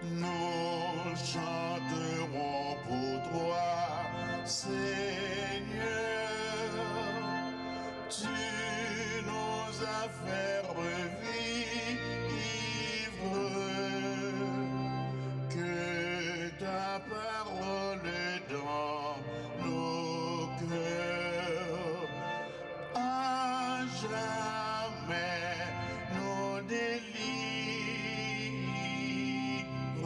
Nous chanterons pour toi, Seigneur. Tu nous as fait revivre, que ta parole dans nos cœurs à jamais nous délivre.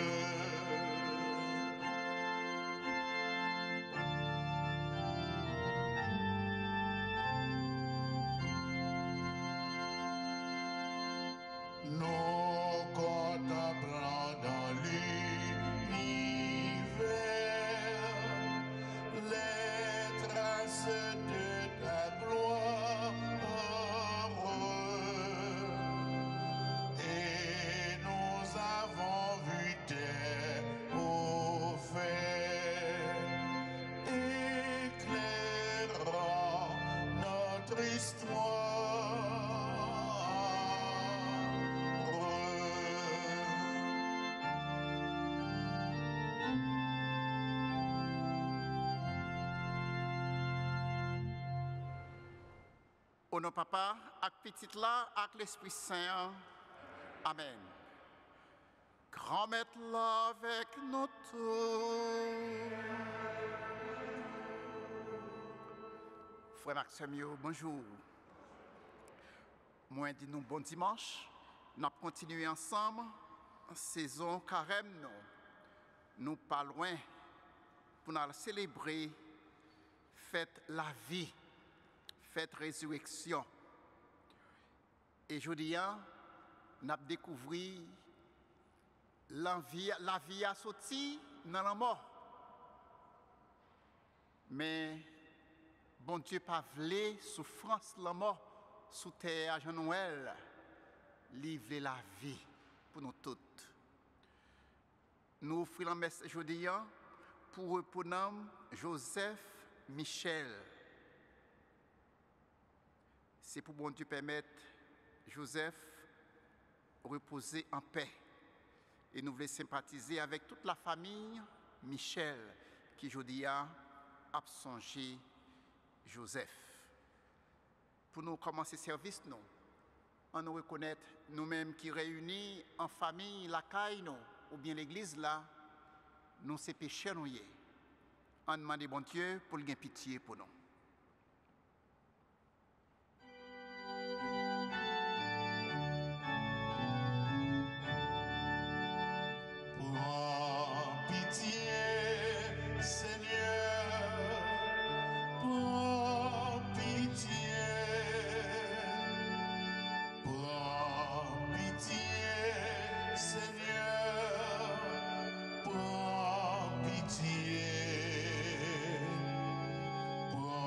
Nous contemplons dans l'univers les traces de ta gloire, et nous avons vu tes hauts faits, éclairant notre histoire. Au nom papa, avec petite là, avec l'Esprit Saint. Amen. Grand maître là avec nous tous. Frère Maxime, bonjour. Moi, dis nous bon dimanche. Nous allons continuer ensemble. Saison carême, nous pas loin pour nous célébrer fête la vie, fête résurrection. Et aujourd'hui, nous avons découvert la vie a sorti dans la mort. Mais bon Dieu pas voulu souffrance la mort sous terre à Jean-Noël, livrer la vie pour nous toutes. Nous offrons la messe aujourd'hui pour Joseph Michel. C'est pour bon Dieu permettre Joseph reposer en paix. Et nous voulons sympathiser avec toute la famille Michel qui aujourd'hui a songé Joseph. Pour nous commencer le service, on nous reconnaître nous-mêmes qui réunis en famille, la caille, ou bien l'église là, nous c'est péché nous y est. On demande bon Dieu pour le pitié pour nous. Prends pitié, Seigneur, prends pitié, prends pitié, Seigneur, prends pitié, prends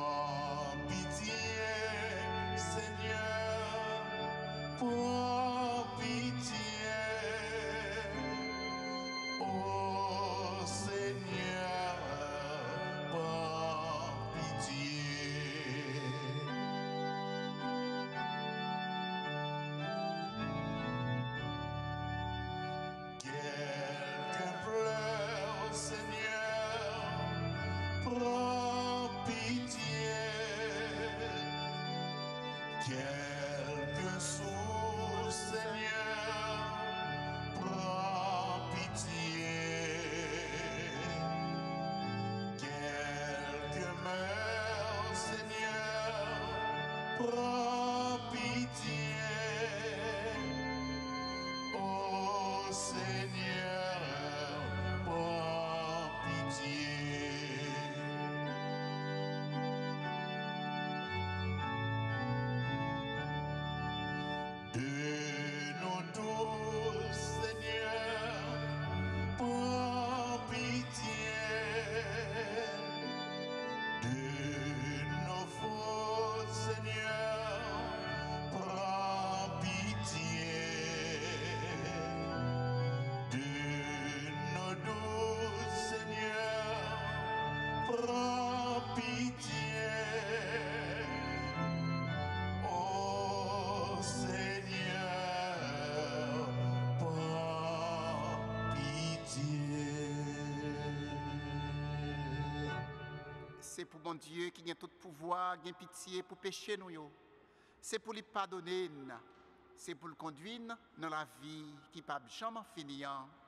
c'est pour mon Dieu qui a tout pouvoir, qui a pitié pour pécher nous. C'est pour lui pardonner, c'est pour le conduire dans la vie qui n'a jamais fini.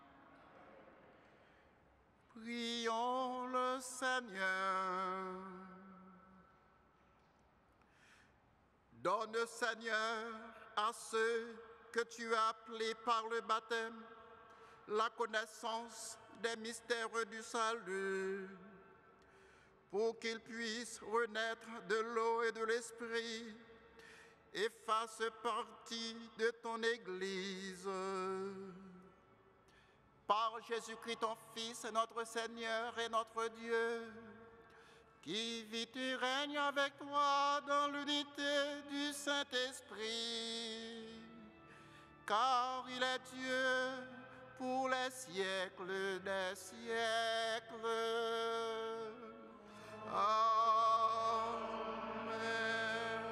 Prions le Seigneur. Donne, Seigneur, à ceux que tu as appelés par le baptême la connaissance des mystères du salut, pour qu'ils puissent renaître de l'eau et de l'esprit et fassent partie de ton Église. Par Jésus-Christ, ton Fils, notre Seigneur et notre Dieu, qui vit et règne avec toi dans l'unité du Saint-Esprit, car il est Dieu pour les siècles des siècles. Amen.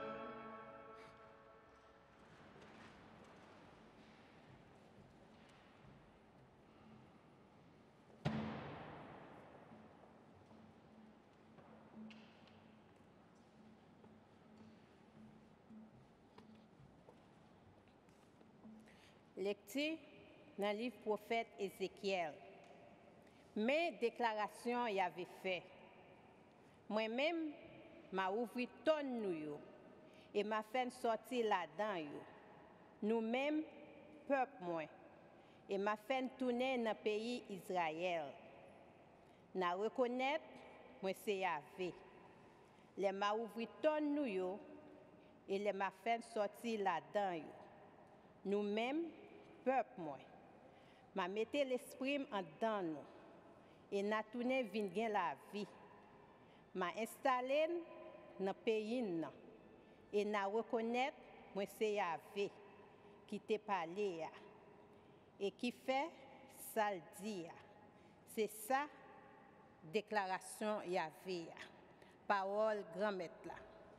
Lecture dans le livre prophète Ézéchiel. Mes déclarations y avaient fait. Moi-même, m'a ouvert ton nous et m'a fait sortir là-dedans. Nous-mêmes, peuple moi, et m'a fait tourner dans le pays Israël. N'a reconnaître, moi c'est Yahvé. Les m'a ouvert ton nous et les m'a fait sortir là-dedans. Nous-mêmes, peuple moi, m'a metté l'esprit en dedans nous et n'a tourné vingien la vie. M'a installé dans le pays et n'a reconnaître moi c'est Yahvé qui te parlé et qui fait ça le dit. C'est ça déclaration Yahvé. Parole grand maître là.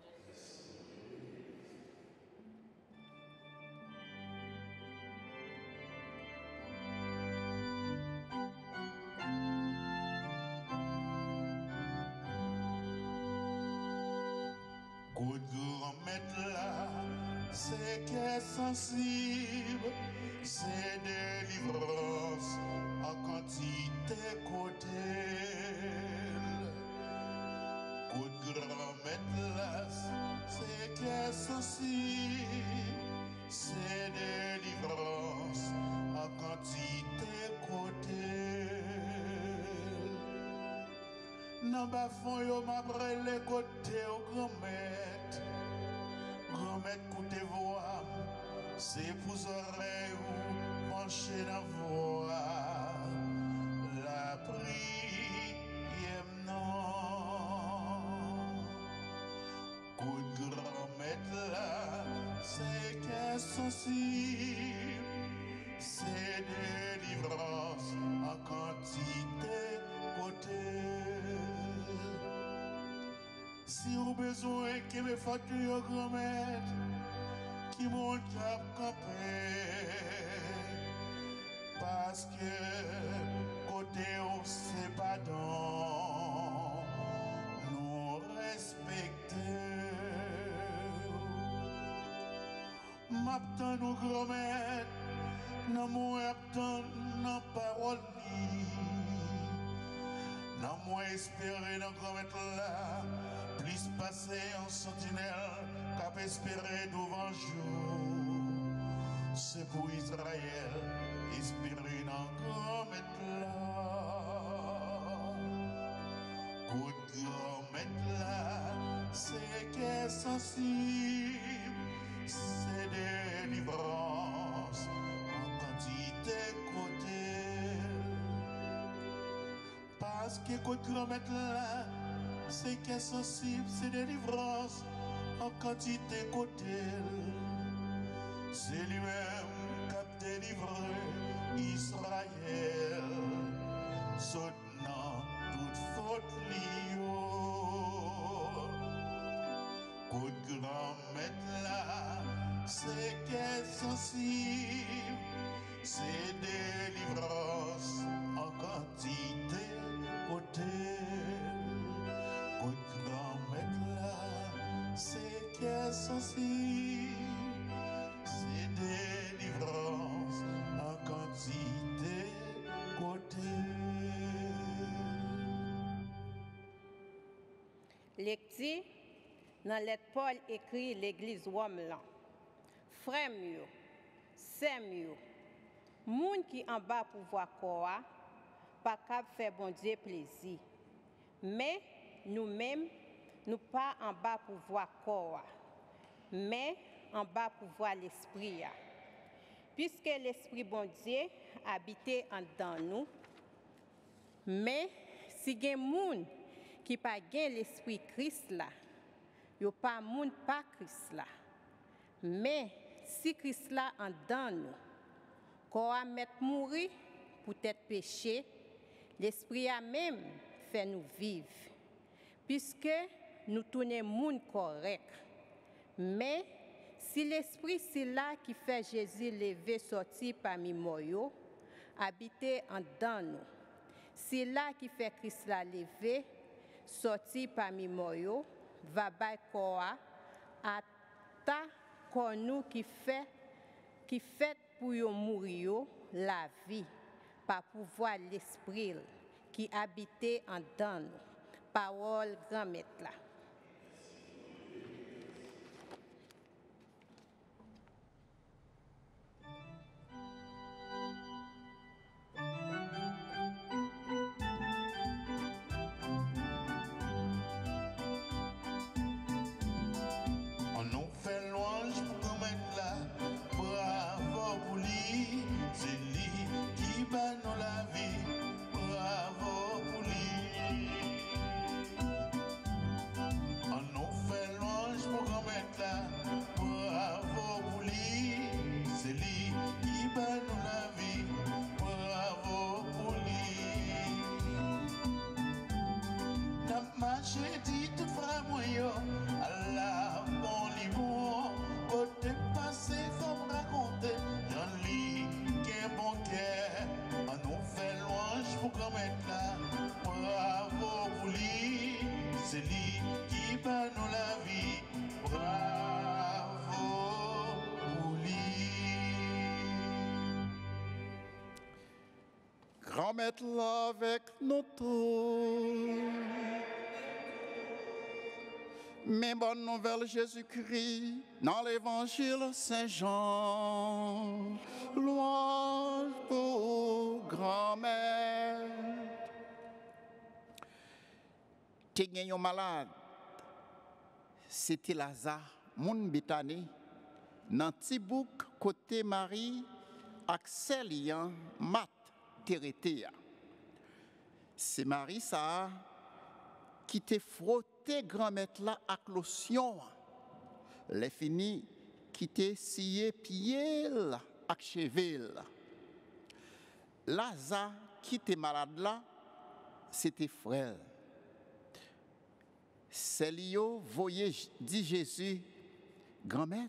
Coup de grand maître là, c'est qu'est sensible, c'est délivrance en quantité côté. Coup de grand maître là, c'est qu'est sensible, c'est délivrance en quantité côté. Nan ba fond yo m'après les côtés au grand-mère coûte voix, c'est pour oreilles ou pencher dans voix, la prière non. Coup de grand-mère là, c'est qu'est sensible, c'est délivrance en quantité côté. Si vous besoin que me facture grand-mère qui monte à camper, parce que côté on c'est pas dans nous respecter. M'attend nous grand-mère, non moi attend non parole ni. Non moi espérer dans grand-mère là. Plus passer en sentinelle qu'à espérer devant jour. C'est pour Israël, espérer dans grand maître là. Coup de grand maître là, c'est qu'est sensible, c'est délivrance en quantité côté. Parce que coup de grand maître là, c'est qu'est sensible, c'est délivrance en quantité côté. C'est lui-même qui a délivré Israël, soutenant toute faute liée. Coup de grand maître là, c'est qu'est sensible, c'est délivrance en quantité côté. Lecture dans lettre Paul écrit l'église Rome là. Frères yo, sœurs yo, moun qui en bas pour voir quoi, pas cap faire bon Dieu plaisir. Mais nous-mêmes, nous pas en bas pour voir quoi, mais en bas pour voir l'esprit. Puisque l'esprit bon Dieu habite en dedans nous, mais si gen moun qui pas gen l'esprit Christ là, yo pas moun pas Christ là. Mais si Christ là en dedans nous, qu'on a mettre mourir pour être péché, l'esprit a même fait nous vivre. Puisque nous tournons moun correct. Mais si l'esprit c'est là qui fait Jésus lever sortir parmi moi, habiter en dedans nous. C'est là qui fait Christ la lever sortir parmi moi, va bay quoi à ta qu'on nous qui fait pour yo mourir la vie par pouvoir l'esprit qui habitait en dedans nous. Parole grand maître là. On nous fait louange pour qu'on mette là, bravo pour lui, c'est lui qui bat nous la vie, bravo pour lui. On nous fait louange pour qu'on mette là, bravo pour lui, c'est lui qui bat nous la vie, bravo pour lui. T'as marché dit tout frère moi yo, Allah bon limon, côté passé faut me raconter, j'en lis qu'un bon cœur, on nous fait louange pour qu'on mette là, bravo pour lui, c'est lui qui bat nous la vie, bravo pour lui. Grand maître là avec nous tous. Mais bonne nouvelle Jésus-Christ dans l'évangile Saint-Jean. Louange pour grand-mère. T'es gagné malade. C'était Lazare, moun Betani, dans Tibouk côté Marie, Axelian, Mat, Teretea. C'est Marie ça qui te frotté grand-mère là avec lotion. Les fini qui te scié pied avec cheville. Lazare qui était malade là, c'était frère. C'est lui voyait dit Jésus, grand-mère,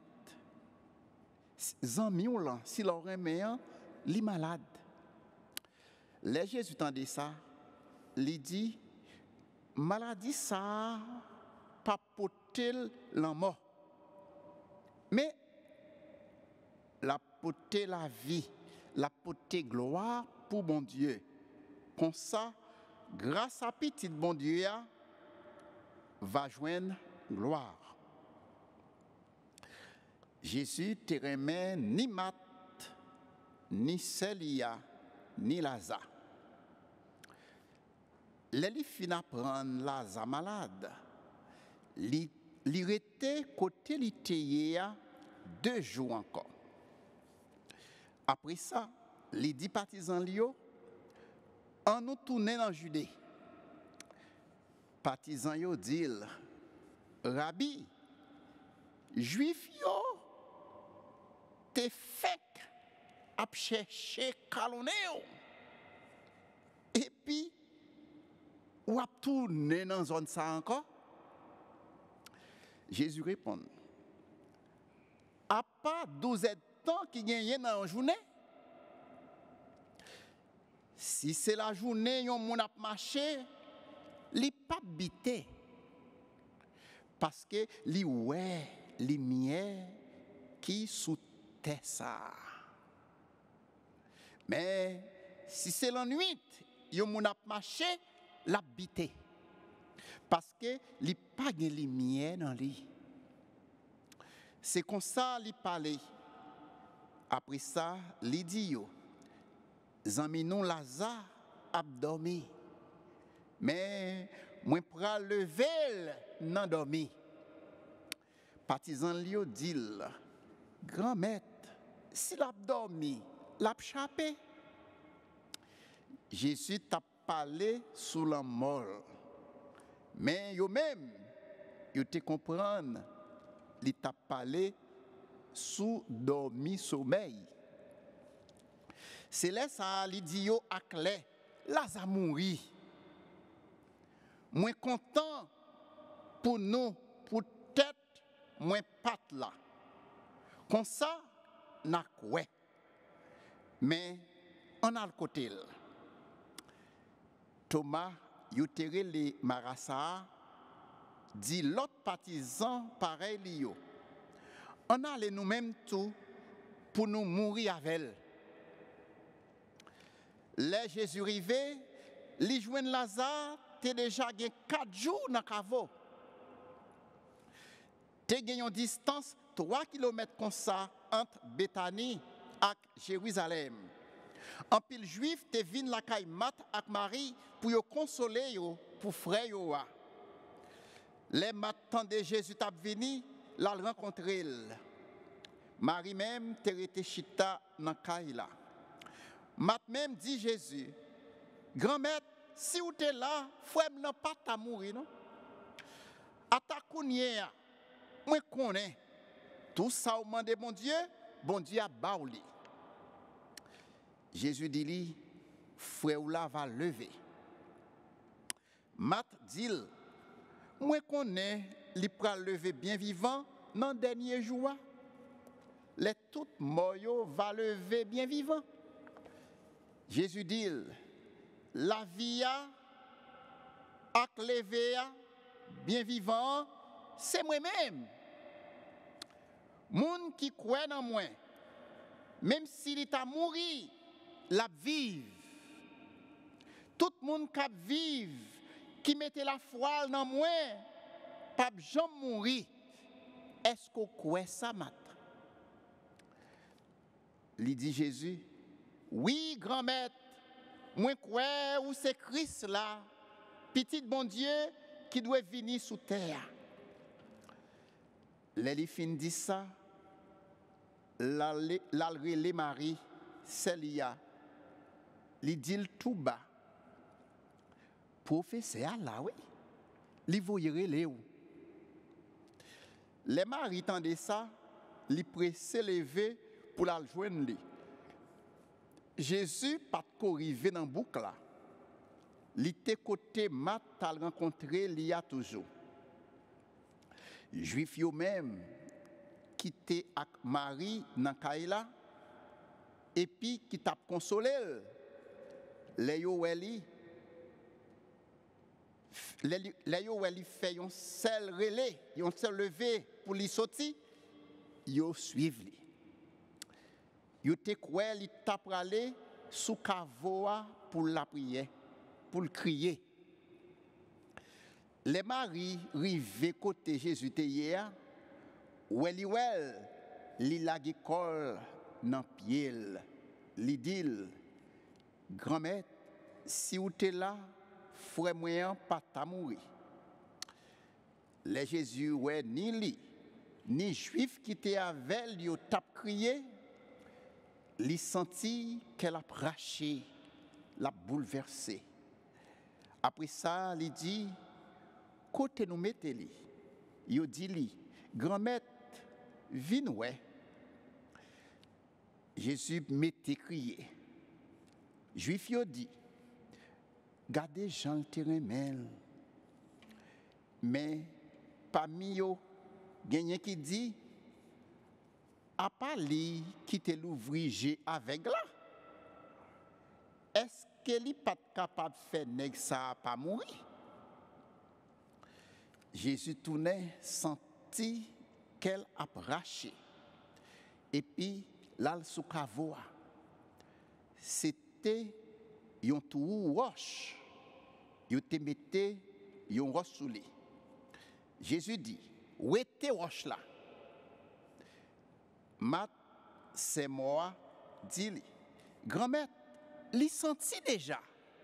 zanmiou là, si l'on remet li malade. Les Jésus tendait ça, lui dit maladie ça pas porter la mort. Mais la porter la vie, la porter gloire pour bon Dieu. Comme ça, grâce à petit bon Dieu va joindre gloire. Jésus te remet ni Marthe, ni Célia, ni Lazare. Les fin apprendre Lazare malade. Li était côté li teye 2 jours encore. Après ça, les 10 partisans lio en nous tourner dans Judée. Partisans yo dit Rabbi, juif yo te fek ap chercher kaloneo. Et puis ou ap tourner dans zone ça encore. Jésus répond, à pas 12 temps qui gagne dans une journée, si c'est la journée yon moun ap marché, li pas bité. Parce que li ouais, lumière qui sous terre ça. Mais si c'est la nuit, yon moun ap marché, la bité. Parce que il n'y a pas de lumière dans lui. C'est comme ça qu'il parlait. Après ça, il dit yo, zami nous Lazare a dormi. Mais moi pral lever nan dormi. Partisan li dit grand maître, s'il a dormi, l'a chapé. Jésus t'a parlé sous la mort. Mais yo même, yo te comprendre, il t'a parlé sous dormi sommeil. C'est là ça li dit yo akle, Lazare mouri. Moins content pour nous, pour tête, moins patte là. Comme ça, n'a quoi. Mais on a le côté. Thomas, yotere les Marassa, dit l'autre partisan pareil liyo. On a nous-mêmes tout pour nous mourir avec elle. Là Jésus arrivé, li joine Lazare, t'es déjà 4 jours dans le caveau. T'es une distance 3 km comme ça entre Bethanie et Jérusalem. En pile juif te vin la caille Mat ak Marie pour yo consoler yo pour frère yo. Les mat tande Jésus t'a vini, la rencontrer. Marie même te rete chita nan caille là. Mat même dit Jésus, grand maître, si ou t'es là, frère n'a pas ta mourir non. Atakounye, moi connais tout ça au monde de bon Dieu a baouli. Jésus dit lui, frère ou là va lever. Mat dit, moi connais, il pral lever bien vivant dans le dernier jour. Les tout morts va lever bien vivant. Jésus dit, la vie ak lever bien vivant, c'est moi-même. Moun qui croit dans moi, même s'il est à mourir, la vive. Tout le monde qui vive, qui mettait la foi dans moi, pas jamais mourir. Est-ce qu'on croit ça maintenant? Il dit Jésus, oui, grand maître, moi crois où c'est Christ là, petit bon Dieu qui doit venir sous terre. L'élifine dit ça, l'alrele Marie, Célia, li dit tout bas. Professeur là, oui, li voyere le ou. Les maris tendaient ça, li pressé lever pour la joindre li. Jésus pas arrivé dans boucle là. Li te côté mat al rencontré li a toujours. Juif yo même qui te ak Marie dans Kaila et puis qui t'a consolé. Les yo weli fait un seul relais, un seul levé pour li sorti, yo suivre li. Yo te croire li t'a pralé sous cavoa pour la prière, pour le crier. Les maris rivé côté Jésus te hier, li lagi kol nan pied, li dit grand-mère, si ou t'es là, frère moyen pas ta mourir. Les Jésus ouais ni li, ni juif qui était avec lui t'a crié, li senti qu'elle a raché, l'a bouleversé. Après ça, il dit côté nous mettez li. Yo dit li, grand-mère, vin ouais. Jésus m'était crié. Juif yo dit, gardez Jean le terrain mais parmi yo, gagné qui dit, à part li qui te l'ouvrir avec là. Est-ce qu'elle n'est pas capable de faire nèg ça pas mourir? Jésus tournait, sentit qu'elle a raché. Et puis, là, sous cavoa, c'était un tout roche. Il te mettait yon roche sous lui. Jésus dit, où était roche là? Mat, c'est moi, dit-il. Grand-mère, li senti déjà.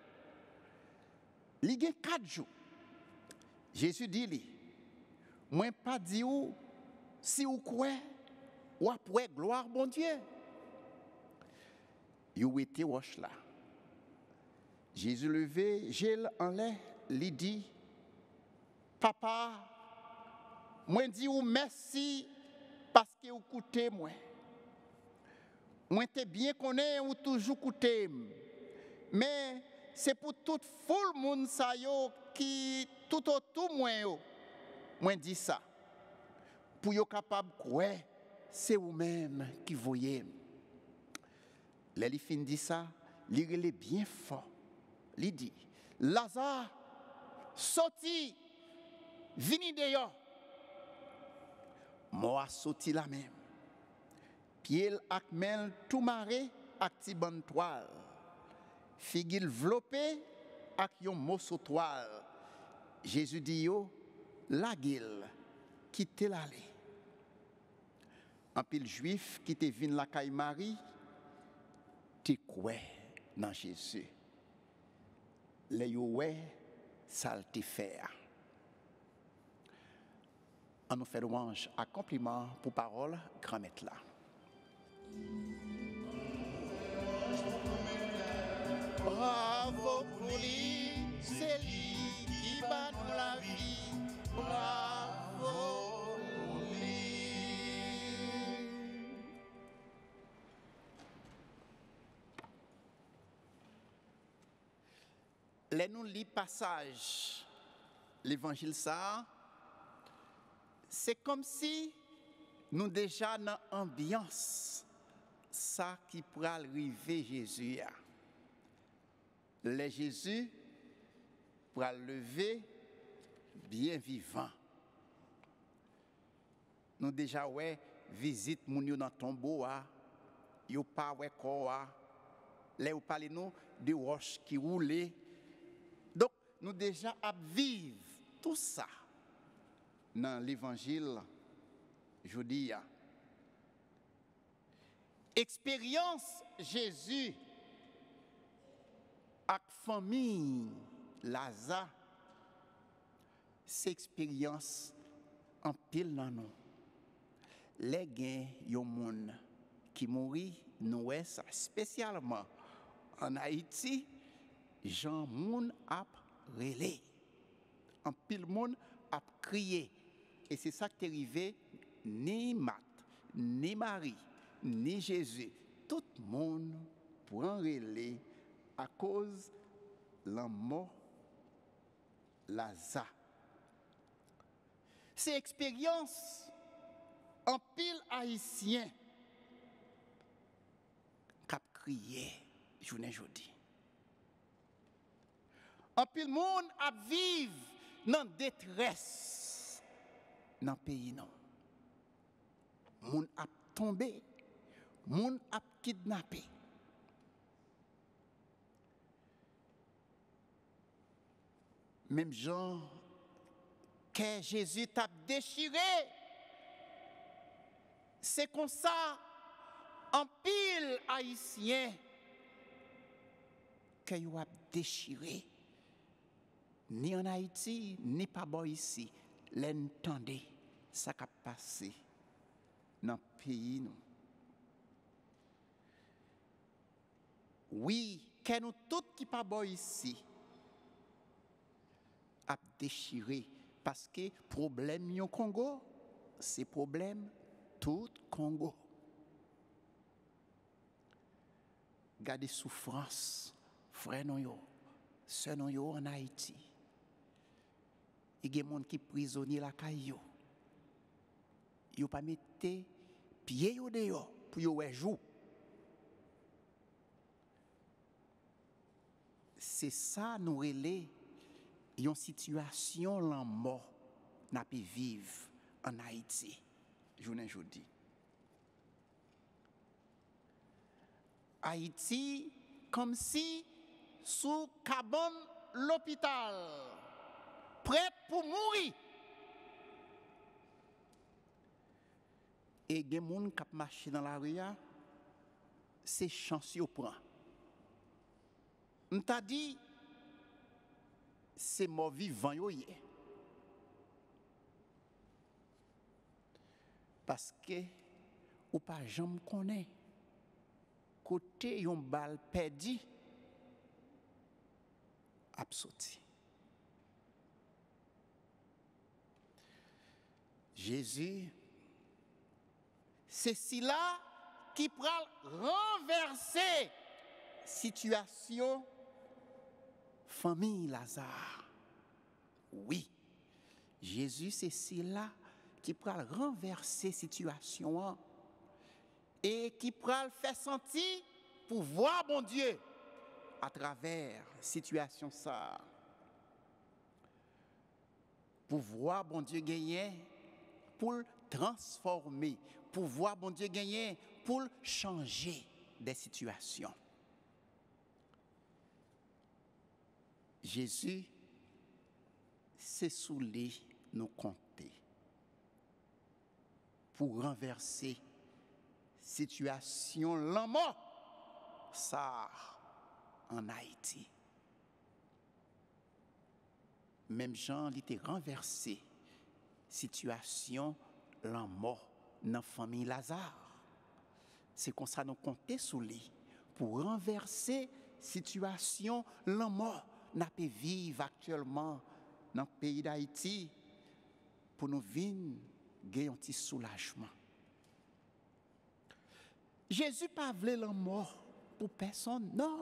Li gen 4 jours. Jésus dit li, moi pas dit ou si ou quoi ou après gloire bon Dieu. Yo était roche là. Jésus levé, gel en l'air, li dit, papa, moi dis ou merci parce que vous coûtez moi. Moi te bien connais ou toujours coûté. Mais c'est pour toute foule moun sa yo qui tout autour moi yo. Moi dis ça. Pour yo capable croire c'est vous même qui voyez. Les fin dit ça, li relè bien fort. Li dit Lazare sorti vini dehors. Moi sorti la même. Pied ak mel tout maré ak ti ban toile. Figil vlopé ak yon morceau toile. Jésus dit yo, la gil, quitte l'allée. En pile juif qui te vin la caille Marie, te kouè dans Jésus. Le yo wè, ça te fait. On nous fait louange à compliment pour parole grand-mère là. Bravo pour lui, c'est lui qui bat la vie. Bravo pour lui. Les nous lit passage l'évangile ça, c'est comme si nous déjà dans l'ambiance ça qui pourrait arriver Jésus. Les Jésus pour lever bien vivant. Nous déjà ouais visite moun yo dans tombeau a, yo pas ouais corps a. Là ou parlez nous de roches qui roulaient. Donc nous déjà à vivre tout ça dans l'évangile je dis expérience Jésus avec famille Lazare, c'est expérience en pile dans nous. Les gens yon moun qui mourit nous ça spécialement en Haïti, Jean moun a relé. En pile moun a crié et c'est ça qui est arrivé ni Marthe, ni Marie, ni Jésus, tout le monde prend relé à cause de la mort Lazare. C'est expérience en pile haïtien qui a crié journée jeudi. En pile monde a vivre dans détresse dans le pays non. Monde a tombé, monde a kidnappé. Même Jean, que Jésus t'a déchiré, c'est comme ça, en pile haïtien, qu'il a déchiré. Ni en Haïti, ni pas bon ici. L'entendez, ça qui a passé dans le pays. Nous. Oui, que nous tous qui pas bon ici, a déchiré parce que problème au Congo, c'est problème tout Congo. Gardez souffrance, frère non yo, sœur non yo en Haïti. Il y a des gens qui sont prisonniers la caillou. Yo pas mettre pied yo dehors pour yo jou. C'est ça nous relais une situation la mort n'a pas vivre en Haïti journée aujourd'hui. Haïti comme si sous cabane l'hôpital prête pour mourir. Et il y a des gens qui marchent dans la rue, c'est chance qu'ils prennent. On t'a dit, c'est mort vivant. Parce que, ou pas jamais connaît, côté yon balle perdu, absouti. Jésus, c'est cela qui prend renverser situation famille Lazare. Oui, Jésus, c'est cela qui prend renverser situation et qui prend faire sentir pouvoir bon Dieu à travers situation ça. Pouvoir bon Dieu gagner pour transformer, pouvoir bon Dieu gagner pour changer des situations. Jésus, c'est sous lui nous compter pour renverser situation la mort ça en Haïti. Même Jean il était renversé situation la mort dans la famille Lazare. C'est comme ça nous compter sous lui pour renverser situation la mort n'a pas vivre actuellement dans le pays d'Haïti pour nous venir gagner un petit soulagement. Jésus pas voulu la mort pour personne, non.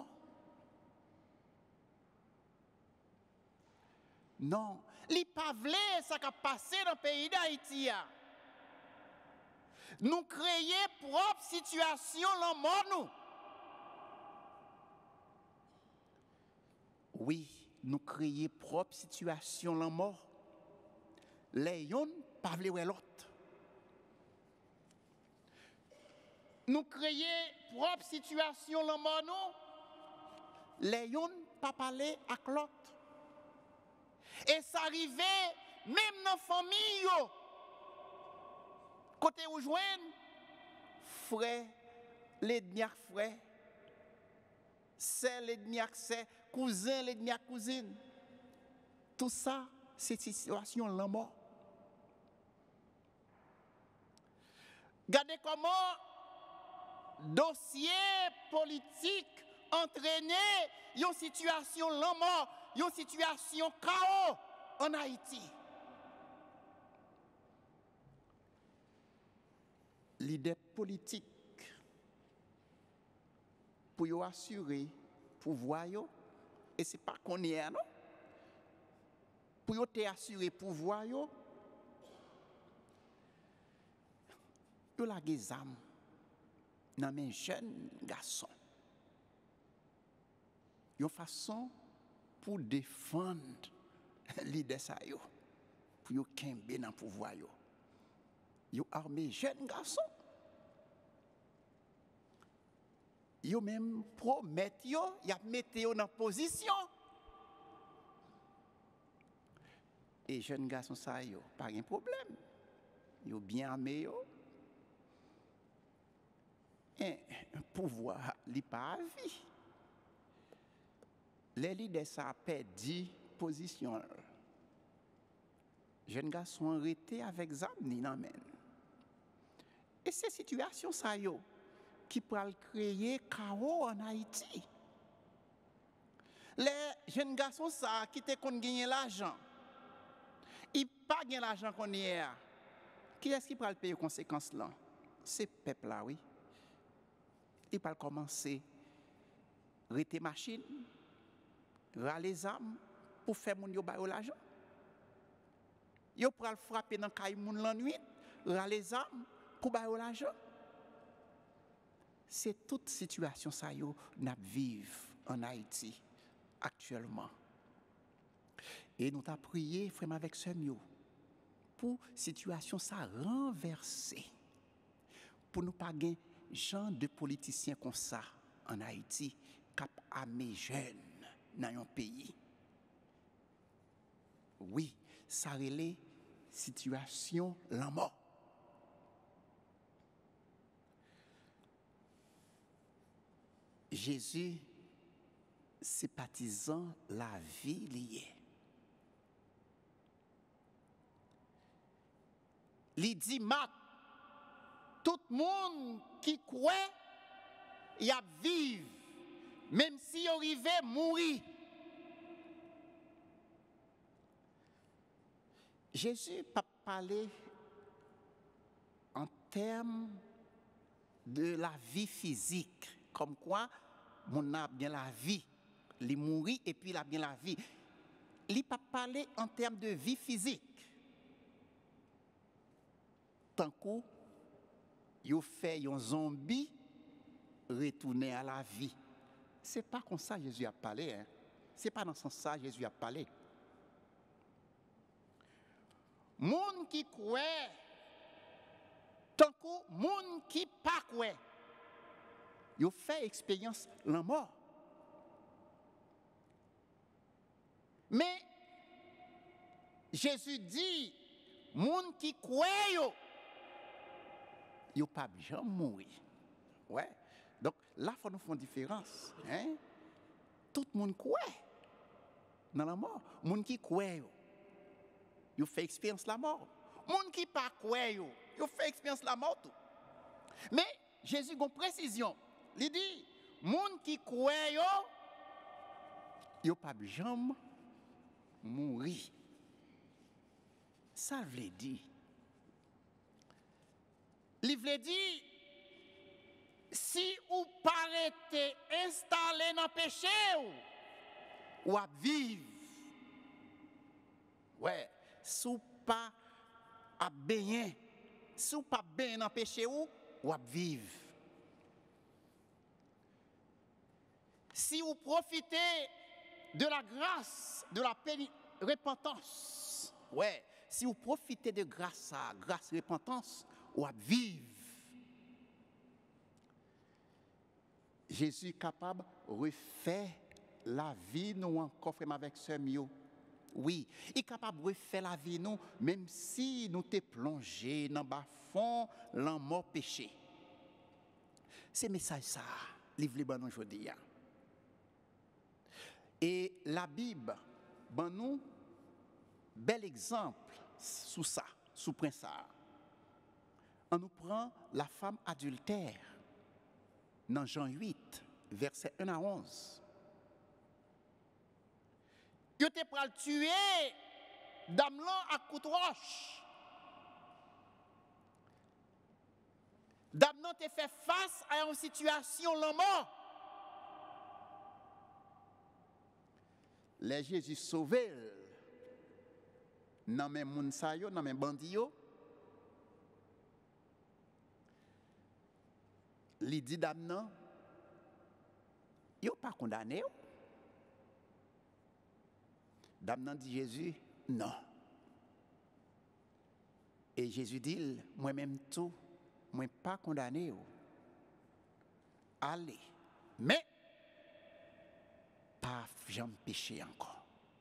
Non, il pas voulu ça qui a passé dans le pays d'Haïti. Nous créer propre situation la mort nous. Oui, nous créer propre situation la mort. Les yon pas voulu l'autre. Nous créer propre situation la mort nous. Les yon pas parler avec l'autre. Et ça arrivait même dans la famille. Côté où joignent, frère, les demi frère, c'est les demi c'est, cousin, les demi cousine. Tout ça, c'est une situation la mort. Regardez comment dossier politique entraîné une situation la mort, une situation chaos en Haïti. L'idée politique pour y assurer pouvoir et c'est pas qu'on y est non pour y assurer pouvoir yo la gizam dans mes jeunes garçons une façon pour défendre l'idée ça yo pour yo kembe dans pouvoir yo armé jeunes garçons. Yo même promettent yo, y a metté yo dans position. Et jeunes garçons ça yo, pas de problème. Yo bien armé yo. Et pouvoir li pas à vie. Les leaders ça perdu position. Jeunes garçons arrêtés avec zamni nan men. Et ces situations ça yo qui pourra créer chaos en Haïti. Les jeunes garçons ça qui te kon gagner l'argent. Ils pas gagner l'argent qu'on y a. Qui est-ce qui pourra payer les conséquences là? C'est peuple là oui. Il va commencer rete machine, râler les armes pour faire moun yo ba yo l'argent. Yo pral frapper dans kay moun la nuit, râler les armes pour ba yo l'argent. C'est toute situation ça yo n'a vivre en Haïti actuellement. Et nous t'a prié frère avec sœur yo pour situation ça renverser. Pour nous pas gagner genre de politiciens comme ça en Haïti cap armé jeunes dans un pays. Oui, ça relève situation la mort. Jésus, sympathisant la vie liée. Il dit, tout le monde qui croit, il a vivre, même si il arrive à mourir. Jésus n'a pas parlé en termes de la vie physique, comme quoi on a bien la vie, il mourit et puis il a bien la vie. Il n'a pas parlé en termes de vie physique. Tant que il fait un zombie retourner à la vie. Ce n'est pas comme ça que Jésus a parlé. Hein? Ce n'est pas dans ce sens que Jésus a parlé. Moun qui croit, tant que moun qui pas croit, il fait expérience la mort. Mais Jésus dit, moun qui croit, il ne pas jamais mourir. Ouais. Donc là, il faut nous faire une différence. Hein? Tout le monde croit dans la mort. Moun qui croit, il fait expérience la mort. Moun qui pas croit, il fait expérience la mort tout. Mais Jésus a une précision. Il dit, moun qui croit, il ne pas jamais mourir. Ça veut dire. Il veut dire, si vous paraissez installé dans le péché, ou à vivre. Ouais, si vous pas à bien, si vous pas bien dans le péché, ou à vivre. Si vous profitez de la grâce, de la repentance, ouais, si vous profitez de grâce à grâce repentance, ou à vivre. Jésus est capable de refaire la vie nous encore avec ce mieux. Oui, il est capable de refaire la vie nous même si nous t'es plongé dans le fond dans mort péché. C'est message ça, livre ban nous aujourd'hui. Et la Bible ban nous bel exemple sous ça, sous prince ça. On nous prend la femme adultère dans Jean 8, versets 1 à 11. Il était prêt à tuer dame là à coup de roche. Dame là te fait face à une situation la mort. Les Jésus sauvé dans mes moun sa yo, dans mes bandits yo. Li dit dame nan, yo pas condamné. Dame nan dit Jésus, non. Et Jésus dit, moi-même tout, moi pas condamné. Allez, mais pas jamais péché encore.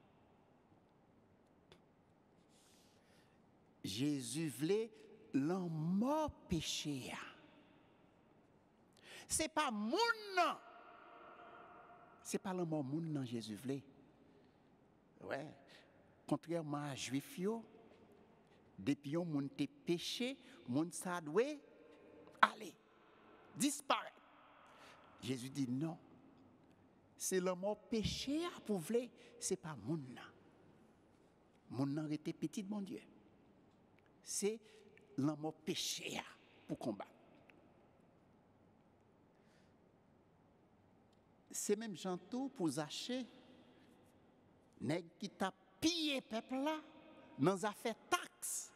Jésus voulait l'en mort péché. C'est pas moun nan. C'est pas le mot moun nan Jésus voulait. Ouais. Contrairement à juif yo, depuis yon moun te péché, moun sa doit aller disparaître. Jésus dit non. C'est le mot péché pour vle, c'est pas moun nan. Moun nan était petit mon Dieu. C'est le mot péché pour combattre. C'est même gentil pour Zaché, nèg qui t'a pillé peuple là dans affaire taxe.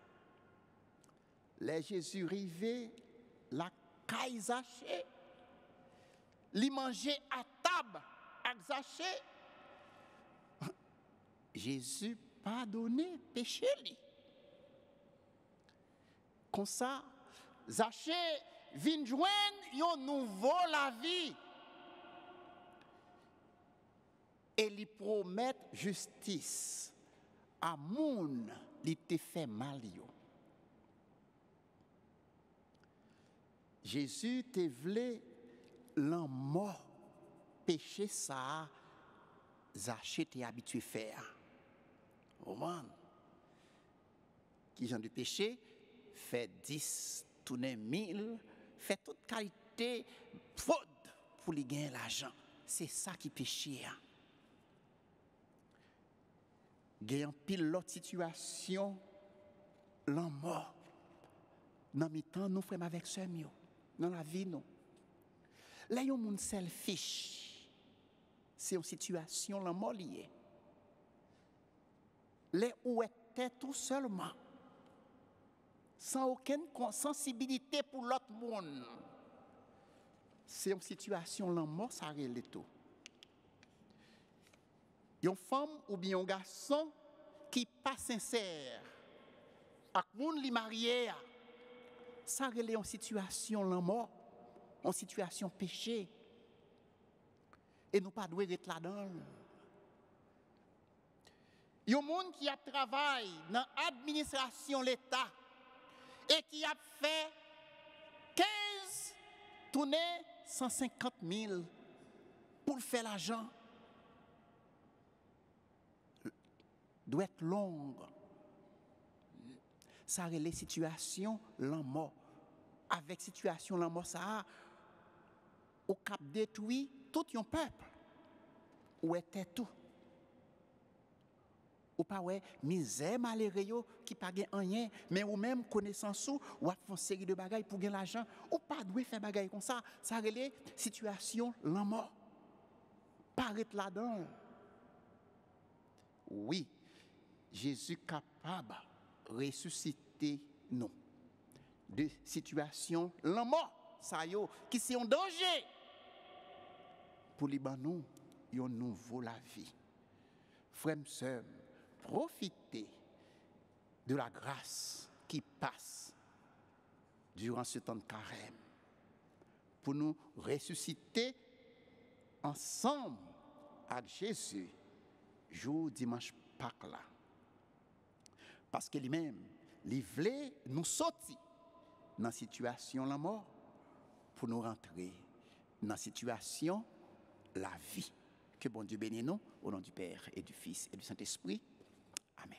Les Jésus rivé la caille Zaché, li manger à table avec Zaché. Jésus pardonné péché li. Comme ça, Zaché vient joindre un nouveau la vie. Et lui promettre justice à moun li te fait mal yo. Jésus te vle l'en mort péché ça Zaché t'es habitué faire. Oman. Qui genre de péché fait 10, tourner 1000, fait toute qualité fraude pour lui gagner l'argent. C'est ça qui péché. Gagnant pile l'autre situation, l'en mort. Dans mi temps nous frères avec sœur mieux dans la vie nous. Là yon moun selfish. C'est une situation l'en mort liée. Les où était tout seulement sans aucune sensibilité pour l'autre monde. C'est une situation l'en mort ça relève tout. Une femme ou bien un garçon qui pas sincère ak moun li marié ça relève une situation l'en mort, une situation péché. Et nous pas doué être là-dedans. Il y a des gens qui a travaillé dans l'administration de l'État et qui a fait 15 tournées 150 000 pour faire l'argent. Doit être longue. Ça relève situation l'en avec situation l'en ça a au cap détruit tout un peuple. Où était tout? Ou pas ouais misère malheureux qui pas gain rien mais ou même connaissance ou a font série de bagailles pour gagner l'argent ou pas doué faire bagaille comme ça relève situation l'en mort. Paraît là-dedans. Oui, Jésus capable ressusciter nous de situation l'en mort ça yo qui c'est un danger pour les nous un nouveau la vie. Frères et sœurs, profitez de la grâce qui passe durant ce temps de carême pour nous ressusciter ensemble avec Jésus jour dimanche Pâques là. Parce que lui-même, il voulait nous sortir dans la situation de la mort pour nous rentrer dans la situation la vie. Que bon Dieu bénisse nous, au nom du Père et du Fils et du Saint-Esprit. Amen.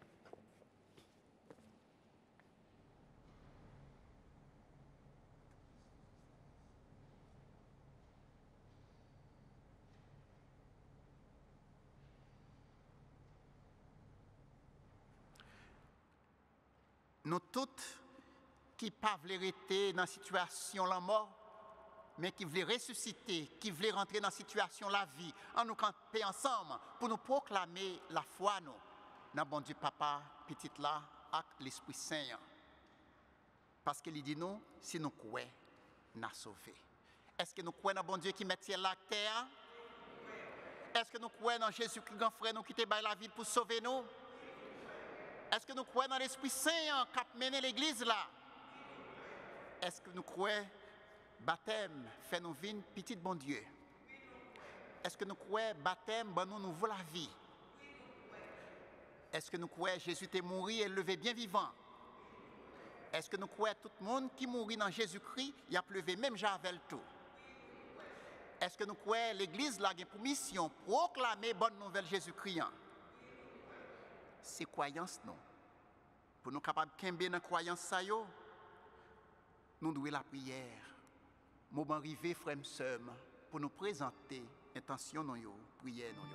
Nous toutes qui ne peuvent pas rester dans la situation de la mort, mais qui veulent ressusciter, qui veulent rentrer dans la situation de la vie, en nous camper ensemble pour nous proclamer la foi, nous, dans bon Dieu Papa, petite là, avec l'Esprit Saint. Parce qu'il dit nous, si nous croyons, nous sommes sauvés. Est-ce que nous croyons dans bon Dieu qui met ciel la terre? Est-ce que nous croyons dans Jésus qui grand frère nous qui te baille la vie pour sauver nous? Est-ce que nous croyons dans l'Esprit Saint qui a mené l'église là? Est-ce que nous croyons baptême fait nous vivre petit bon Dieu? Est-ce que nous croyons baptême ben nous nouveau la vie? Est-ce que nous croyons Jésus est mort et levé bien vivant? Est-ce que nous croyons tout le monde qui mourit dans Jésus-Christ, il a levé même Javel tout? Est-ce que nous croyons l'église là a pour mission proclamer bonne nouvelle Jésus-Christ? C'est croyance non. Pour nous capables de kembe dans croyance ça yo, nous devons la prière. Moment arrivé frères et sœurs pour nous présenter intention non yo, prière non yo.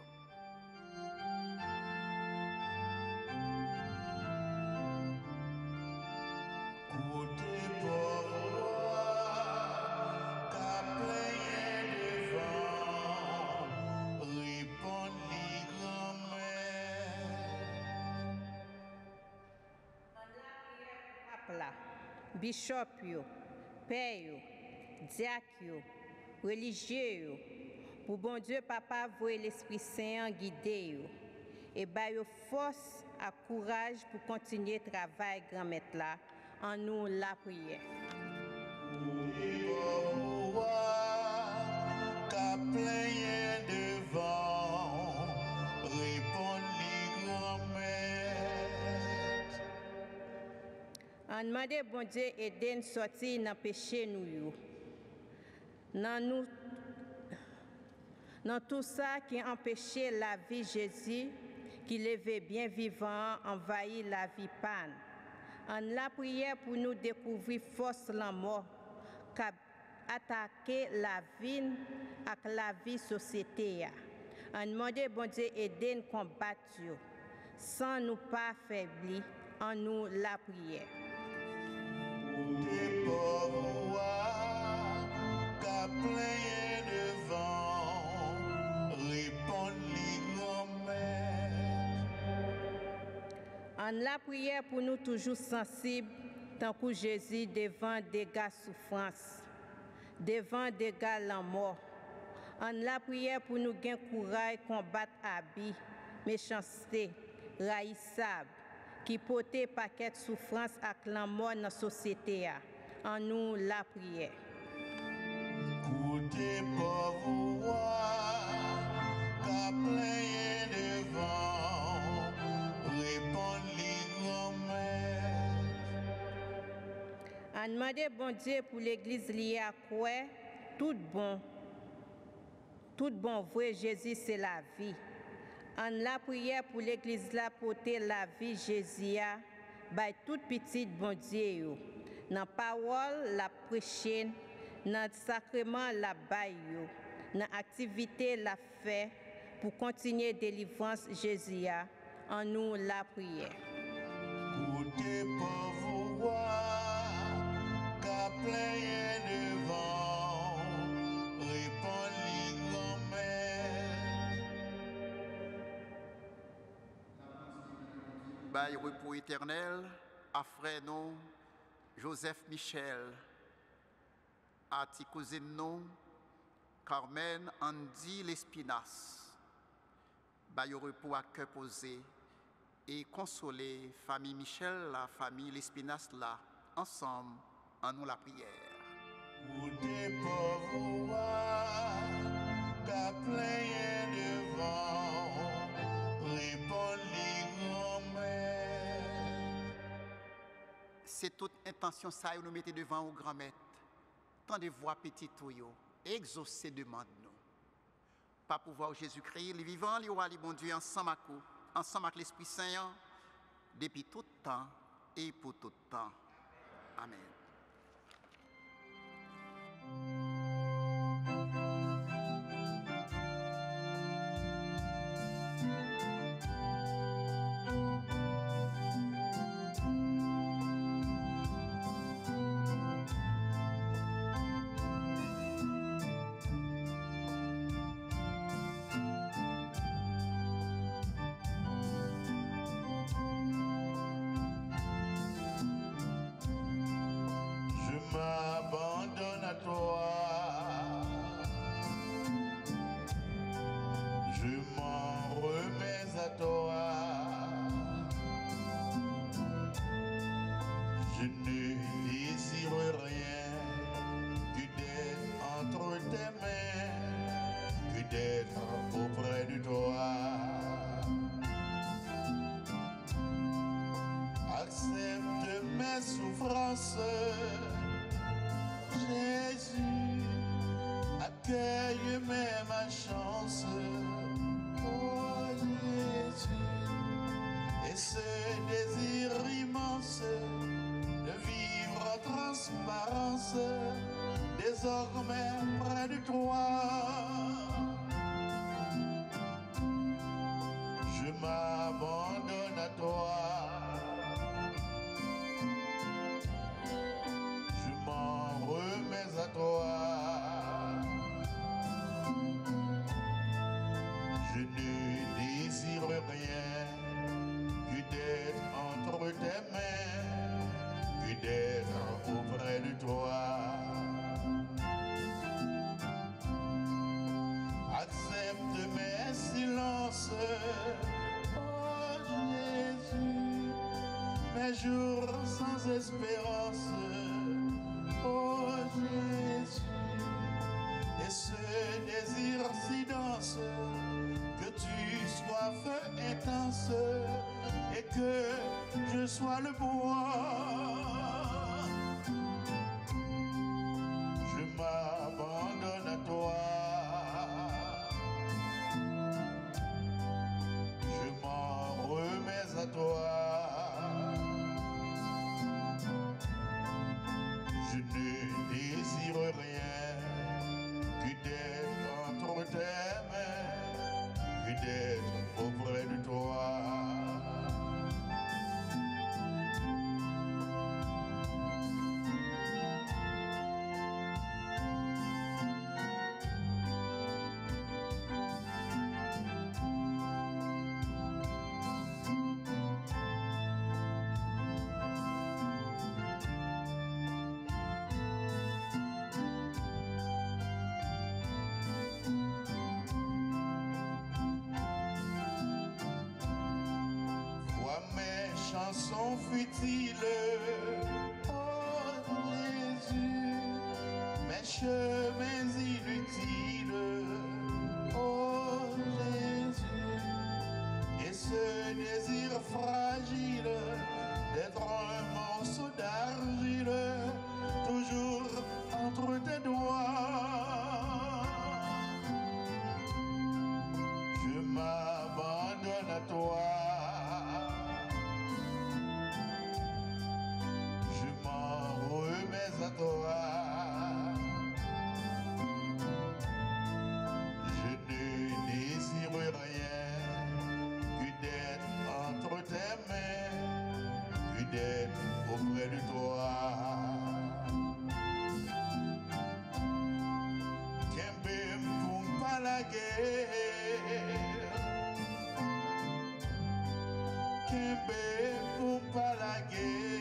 Bishop yo, père yo, diacre yo, religieux yo, pour bon Dieu papa voyer l'Esprit Saint guider yo et ba yo force et courage pour continuer travail grand maître là en nous la prière. Devant, répond les grands-mères. demande bon Dieu aider nous sortir dans péché nous. Dans tout ça qui empêchait la vie Jésus, qui levait bien vivant, envahit la vie panne. En la prière pour nous découvrir force la mort, attaquer la vie avec la vie société. En demande bon Dieu aider nous combattre sans nous pas affaiblir en nous la prière. Des pauvres qu'a plein devant, répondez En la prière pour nous toujours sensibles, tant que Jésus devant dégâts souffrance, devant dégâts la mort. En la prière pour nous gagner courage combattre habit, méchanceté, raïssable, qui portait paquet de souffrance avec la mort dans la société. En nous la prière. Côté pauvre qu'a plein devant, répondez En demander bon Dieu pour l'église liée à quoi tout bon vrai Jésus c'est la vie. En la prière pour l'église là porter la vie Jésus a by toute petite bon Dieu. Dans parole la prêcher, dans sacrement la bail, dans activité la fait pour continuer délivrance Jésus a en nous la prière. Côté pauvre qu'a plein devant, répondez Bail repos éternel à frère nous, Joseph Michel, à ti cousine nous, Carmen Andy Lespinasse. Bail repos à cœur posé et consoler famille Michel, la famille Lespinasse là, ensemble en nous la prière. Côté pauvre qu'a plein devant, répondez C'est toute intention ça nous mettez devant au grand-mère. Tant de voix petites tout yo, exaucer demande nous. Pas pouvoir Jésus-Christ, les vivants, les rois, les bon Dieu ensemble avec l'Esprit Saint depuis tout temps et pour tout temps. Amen. M'abandonne à toi, je m'en remets à toi, je ne désire rien que d'être entre tes mains, que d'être auprès de toi. Accepte mes souffrances, Jésus, accueille ma chance, oh Jésus, et ce désir immense de vivre en transparence, désormais près de toi. Je m'abandonne à toi. À toi, je ne désire rien que d'être entre tes mains, que d'être auprès de toi. Accepte mes silences, oh Jésus, mes jours sans espérance. Oh Jésus, et ce désir si dense, que tu sois feu intense, et que je sois le bois. Je ne désire rien que d'être entre tes mains, que d'être auprès de toi. Chansons futiles, oh Jésus, mes chemins inutiles, oh Jésus, et ce désir fragile d'être un morceau d'argile, toujours entre tes doigts. Je m'abandonne à toi. À toi, je ne désire rien que d'être entre tes mains, que d'être auprès de toi. Kembe m'poumpa la guerre, Kembe m'poumpa la guerre.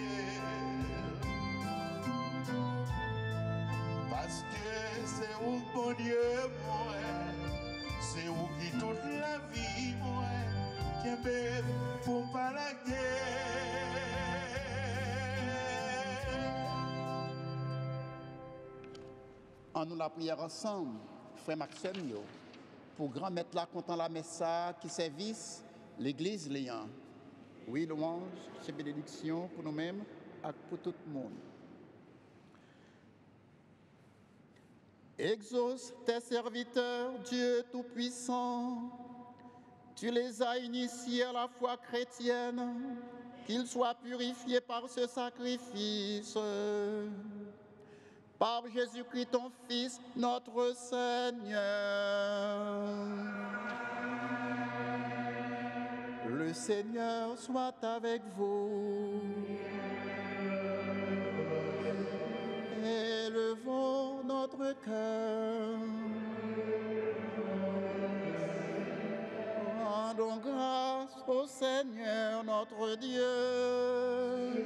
Parce que c'est où bon Dieu, moi, c'est où qui toute la vie, moi, qui est pour pas la guerre. En nous la prière ensemble, frère Maxime, pour grand mettre là content la messa qui service l'église Léon. Oui, louange, c'est bénédiction pour nous-mêmes et pour tout le monde. Exauce tes serviteurs, Dieu Tout-Puissant. Tu les as initiés à la foi chrétienne, qu'ils soient purifiés par ce sacrifice. Par Jésus-Christ, ton Fils, notre Seigneur. Le Seigneur soit avec vous. Élevons notre cœur. Rendons grâce au Seigneur notre Dieu.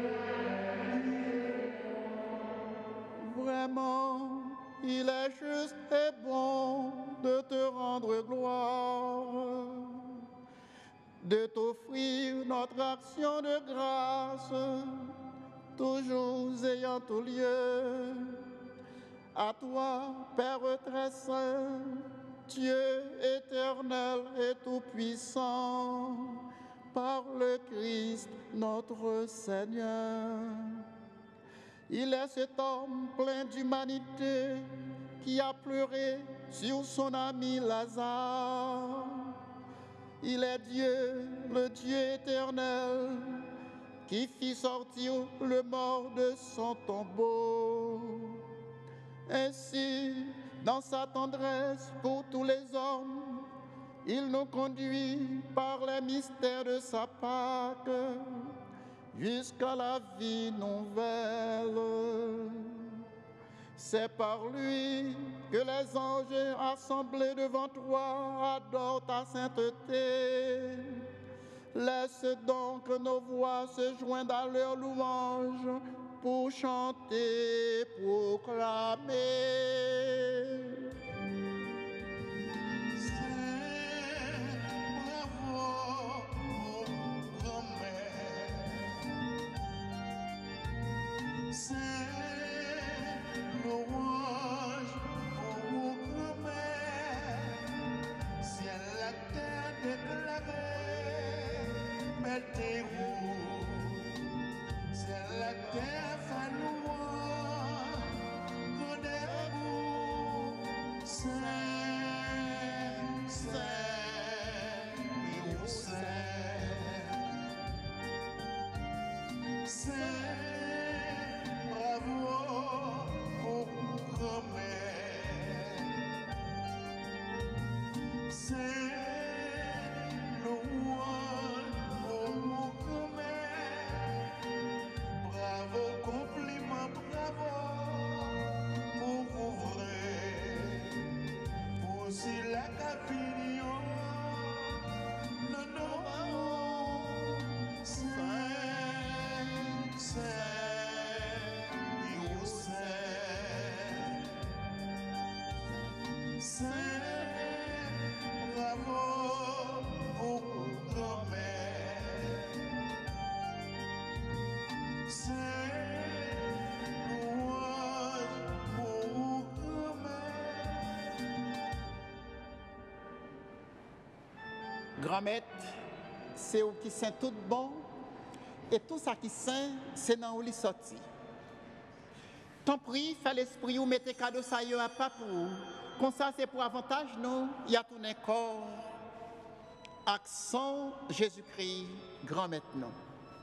Vraiment, il est juste et bon de te rendre gloire, de t'offrir notre action de grâce, toujours ayant tout lieu. À toi, Père très saint, Dieu éternel et tout-puissant, par le Christ notre Seigneur. Il est cet homme plein d'humanité qui a pleuré sur son ami Lazare. Il est Dieu, le Dieu éternel, qui fit sortir le mort de son tombeau. Ainsi, dans sa tendresse pour tous les hommes, il nous conduit par les mystères de sa Pâque jusqu'à la vie nouvelle. C'est par lui que les anges assemblés devant toi adorent ta sainteté. Laisse donc nos voix se joindre à leur louange pour chanter, proclamer. C'est louange pour vous ciel la terre déclarée, mettez-vous, c'est la terre fa louange, connaissez-vous, Grand-mère, c'est où qui saint tout bon, et tout ça qui saint, c'est dans où il sorti. Ton prix, fait l'esprit ou mettez cadeau ça y a pas pour vous. Comme ça, c'est pour avantage, nous, il y a tout un corps. Accent Jésus-Christ, grand maintenant.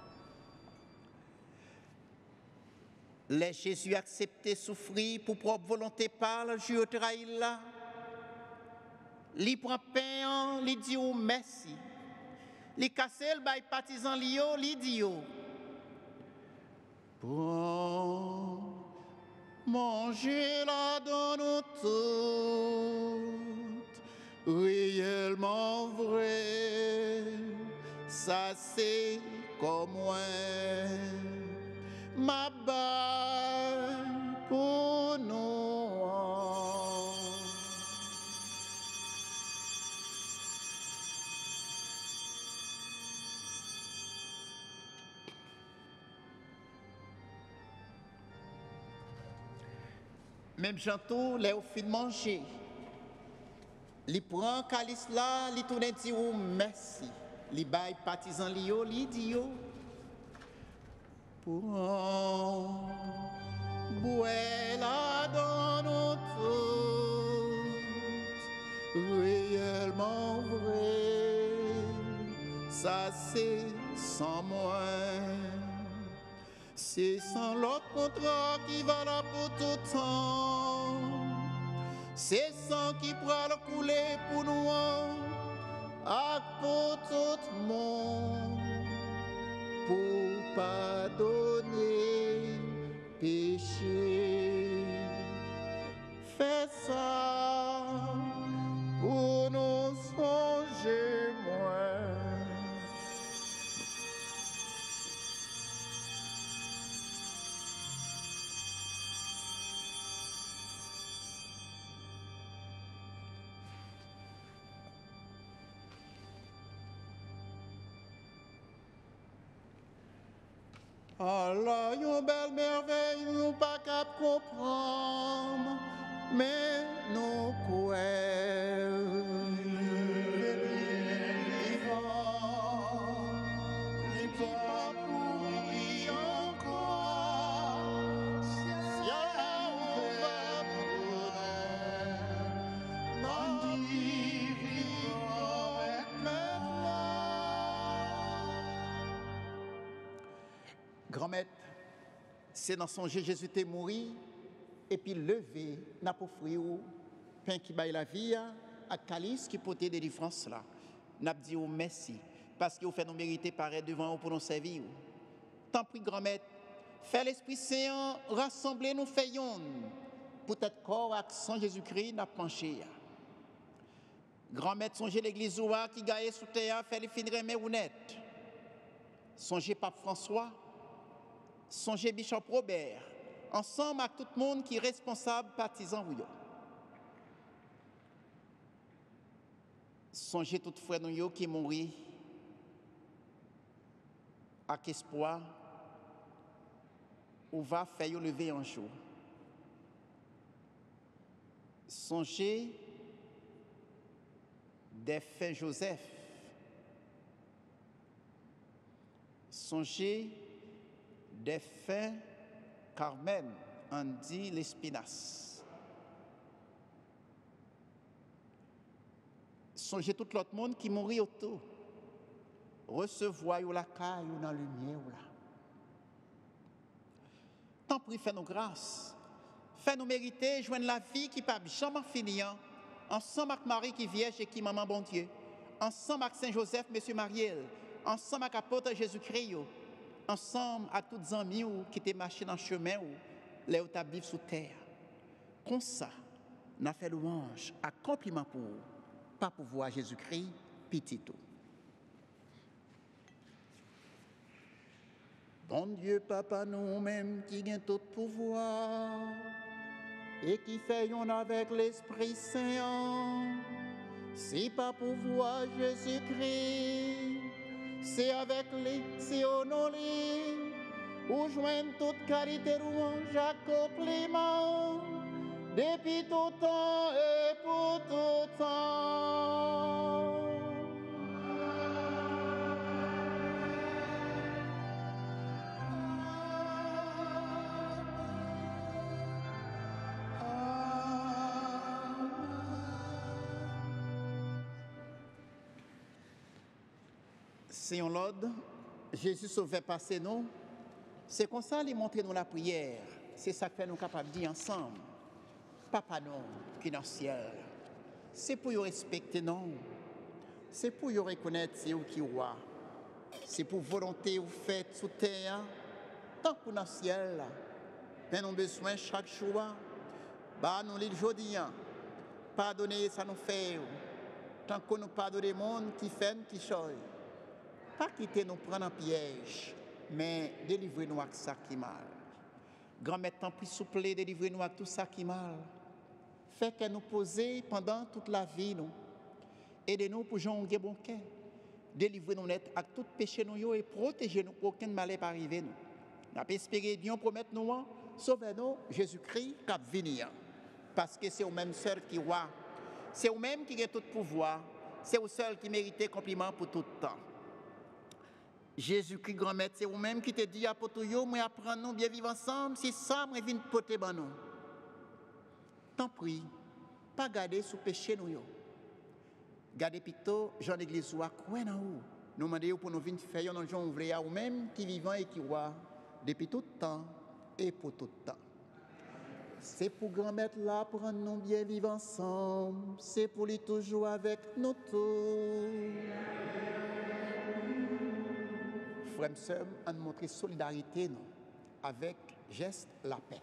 Les Jésus accepté souffrir pour propre volonté par le Dieu trahi là. Li prend pain, li dit ou merci. Li casse le bail partisan li dit ou. Prends, mangez la dans nous toutes, réellement vrai, ça c'est comme moi. Ma balle pour nous. Même jantou, les au fin de manger. Li prend calice là, li tourne dit ou merci. Li bail partisan li yo, li dit yo. Pour boire la dans nous toutes, réellement vrai, ça c'est sans moi. C'est sans l'autre contrat qui va là pour tout temps. C'est sans qui pourra le couler pour nous, à pour tout le monde. Pour pardonner péché. Fais ça pour nous songer moins. Allah, une belle merveille, nous pas qu'à comprendre, mais nous croyons. Les pas pourris encore, si Allah ouvert pour nous, n'en vivons maintenant. Grand-mère, c'est dans son Jésus t'est mort et puis levé, n'a pas offert pain qui baille la vie à calice qui portait des différences là. N'a dit merci parce que vous fait nous mériter paraître devant vous pour nous servir. Tant pis grand-mère, fait l'Esprit Saint rassembler nous faisons peut-être corps accent Jésus-Christ n'a penché. Grand-mère songez l'église ouah qui gagne sous terre fait les finir mais honnête. Songez Pape François, songez Bishop Robert, ensemble avec tout le monde qui est responsable, partisan ou yo. Songez tout frère nous qui mourit avec espoir ou va faire lever un jour. Songez des fins Joseph. Songez des fins Carmen, Andy Lespinasse. Songez tout l'autre monde qui mourit autour. Recevoir la caille ou dans la lumière. Tant pis, fais-nous grâce. Fais-nous mériter, joindre la vie qui ne peut jamais finir. Ensemble avec Marie qui est vierge et qui maman bon Dieu. Ensemble avec Saint-Joseph, Monsieur Mariel. Ensemble avec l'apôtre Jésus-Christ. Ensemble avec tous les amis qui étaient marchés dans le chemin ou les qui vivent sous terre. Comme ça, nous avons fait louange, accomplissement pour vous, pas pour voir Jésus-Christ, petit tout. Bon Dieu, Papa, nous-mêmes qui avons tout pouvoir et qui faisons avec l'Esprit Saint, c'est pas pour voir Jésus-Christ, c'est avec lui, c'est honoré, où joindre toute qualité, louange, accomplissement, depuis tout temps et pour tout temps. Seigneur Lord, Jésus sauvait passer nous. C'est comme ça qu'il montre nous la prière. C'est ça que fait nous capables de dire ensemble. Papa nous qui est dans le ciel. C'est pour nous respecter nous. C'est pour nous reconnaître c'est vous qui roi. C'est pour volonté vous faites sous terre. Tant que dans le ciel. Mais nous avons besoin chaque jour. Bah nous les aujourd'hui. Pardonnez ça nous fait. Tant que nous pardonnons les monde qui fait qui chose. Pas quitter nous prendre en piège, mais délivrez-nous avec ça qui est mal. Grand-mère, tant plus souple, délivrez-nous avec tout ça qui est mal. Fait que nous poser pendant toute la vie, nous. Aidez-nous pour jouer bon cœur. Délivrez-nous net avec tout péché nous et protégez-nous pour aucun malheur pas arriver nous. Nous avons espéré Dieu promettre nous, sauvez-nous Jésus-Christ qui va venir. Parce que c'est au même seul qui roi. C'est au même qui a tout pouvoir. C'est au seul qui mérite compliment pour tout le temps. Jésus-Christ, grand-mère, c'est vous-même qui te dit à Potoyo, moi apprendre nous bien vivre ensemble, c'est ça, moi viens poter ban nous. Tant pis, pas garder sous péché nous. Gardez plutôt, Jean l'église ou à quoi dans où. Nous demandons pour nous venir faire dans Jean ouvrier ou même qui vivant et qui roi depuis tout le temps et pour tout le temps. C'est pour grand-mère là pour nous bien vivre ensemble, c'est pour lui toujours avec nous tous. Frères et sœurs, on montre solidarité nous, avec geste la paix.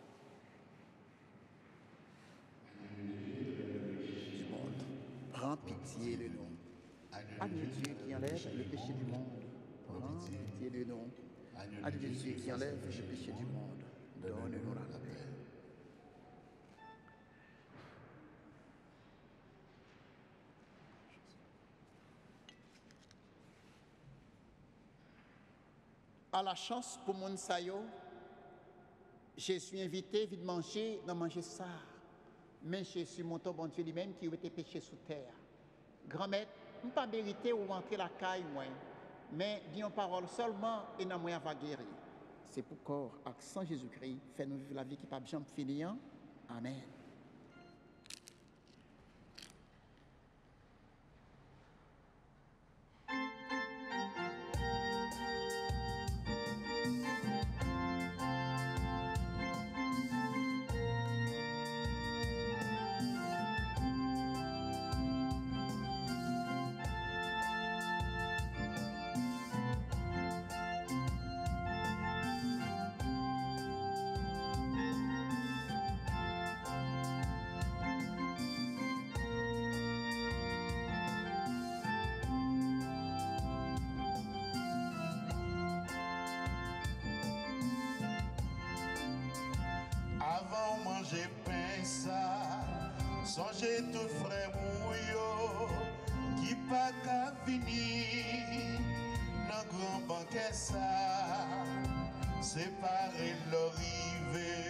Du monde, prends pitié de nous. Agneau Dieu qui enlève le péché du monde, prends pitié de nous. Agneau Dieu qui enlève le péché du monde, donne-nous la paix. À la chance pour mon sayo, je suis invité à manger ça. Mais je suis mon bon Dieu lui-même qui a été péché sous terre. Grand-mère, je ne pas mérité ou rentrer la caille, moi. Mais dis en parole seulement et non moi va guérir. C'est pour corps, accent Jésus-Christ, fait nous vivre la vie qui pas jamais finir. Amen. Avant manger pain ça, songez tout frère mouillot, qui pas qu'à finir, dans grand banquet ça, séparer l'arrivée.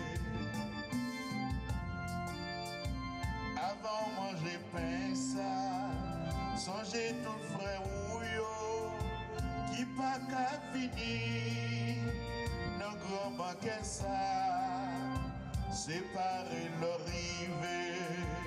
Avant manger pain ça, songez tout frère mouillot, qui pas qu'à finir, dans grand banquet ça, séparer l'arrivée.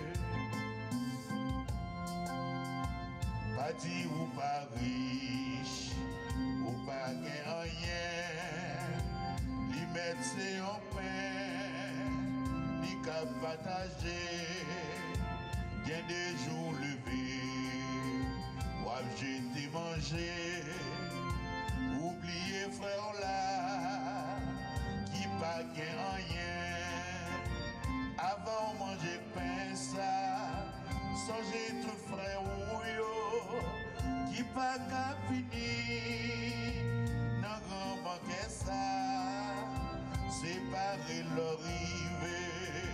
Pas dit ou pas riche, ou pas gain rien, li mettre c'est en pain, li cap partager, bien des jours levés, ou jeter manger, oubliez frère là, qui pas gain rien. Avant manger pain ça, songez tout frère ou qui pas qu'à finir, dans grand banquet ça, séparer l'arrivée.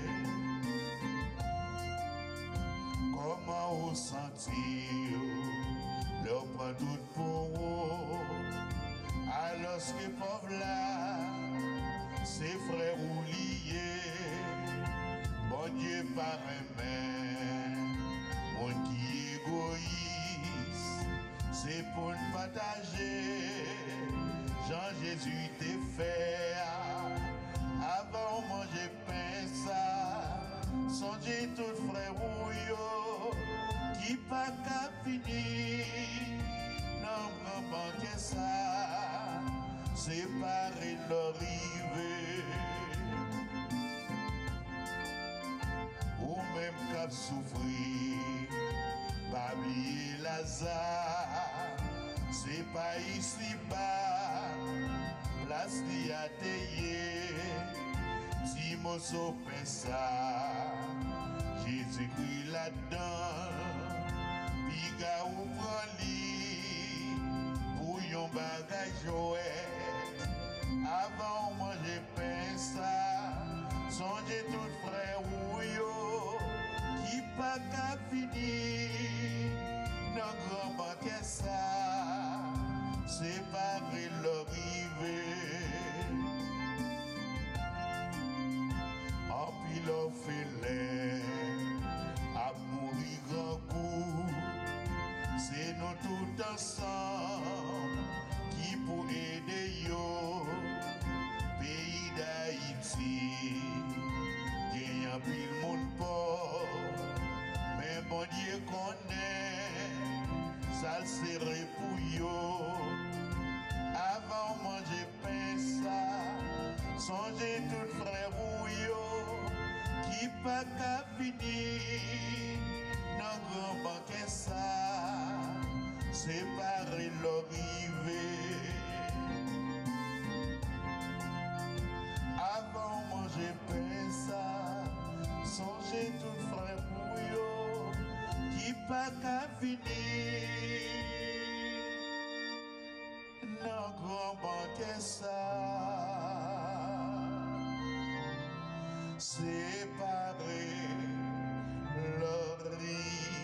Comment vous sentir, leur prend tout pour vous, alors que pauvre là, c'est frère ou lié. Bon Dieu par un monde qui est égoïste, c'est pour le partager. Jean-Jésus t'est fait, avant manger pain ça, songez tout frère ou yo, qui pas qu'à finir, non grand banquet ça, séparé l'arrivée. Ou même cap souffrir, pas oublier Lazare, c'est pas ici bas, place d'y atteiller, si mon sopin ça, Jésus-Christ là-dedans, piga ou prend-li, pour yon bagage jouet, avant manger pain ça, songez tout frère ou yo, qui pas qu'à finir, dans grand banquet ça, séparer l'arrivée. En pile au filet, à mourir grand coup, c'est nous tout ensemble qui pour aider yo, pays d'Haïti, gagne pile monde pauvre, mais bon Dieu connaît, ça le serré pour yo, avant manger pain ça, songez tout frère ou yo, qui pas qu'à finir, dans grand banquet ça, séparer l'arrivée. Avant manger pain ça, songez tout frère ou yo, qui pas qu'à finir, dans grand banquet ça, séparer l'arrivée.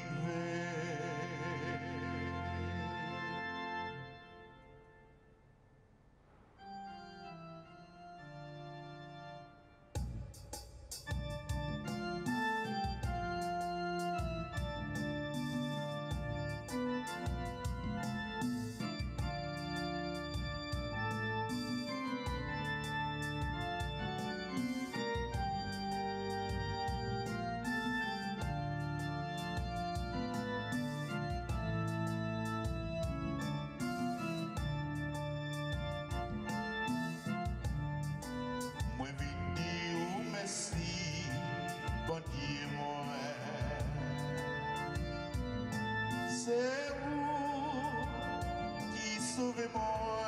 C'est vous qui sauvez moi,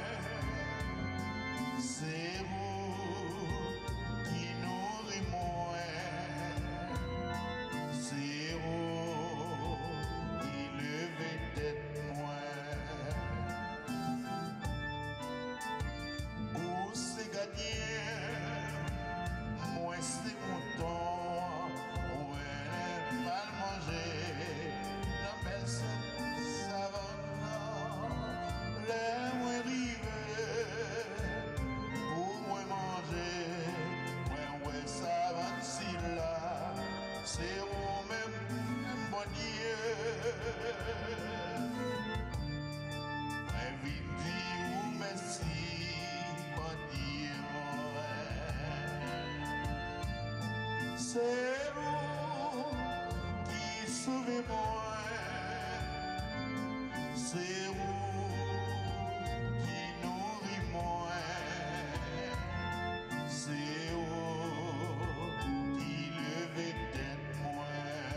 c'est vous qui nourris moi, c'est vous qui levez tête moi, où c'est gagné, moi c'est content, ouais, mal manger. C'est vous-même, bon Dieu. Invite ou merci, bon Dieu. C'est vous qui sauvez moi. C'est vous qui nourris moi. C'est vous qui levez tête moi.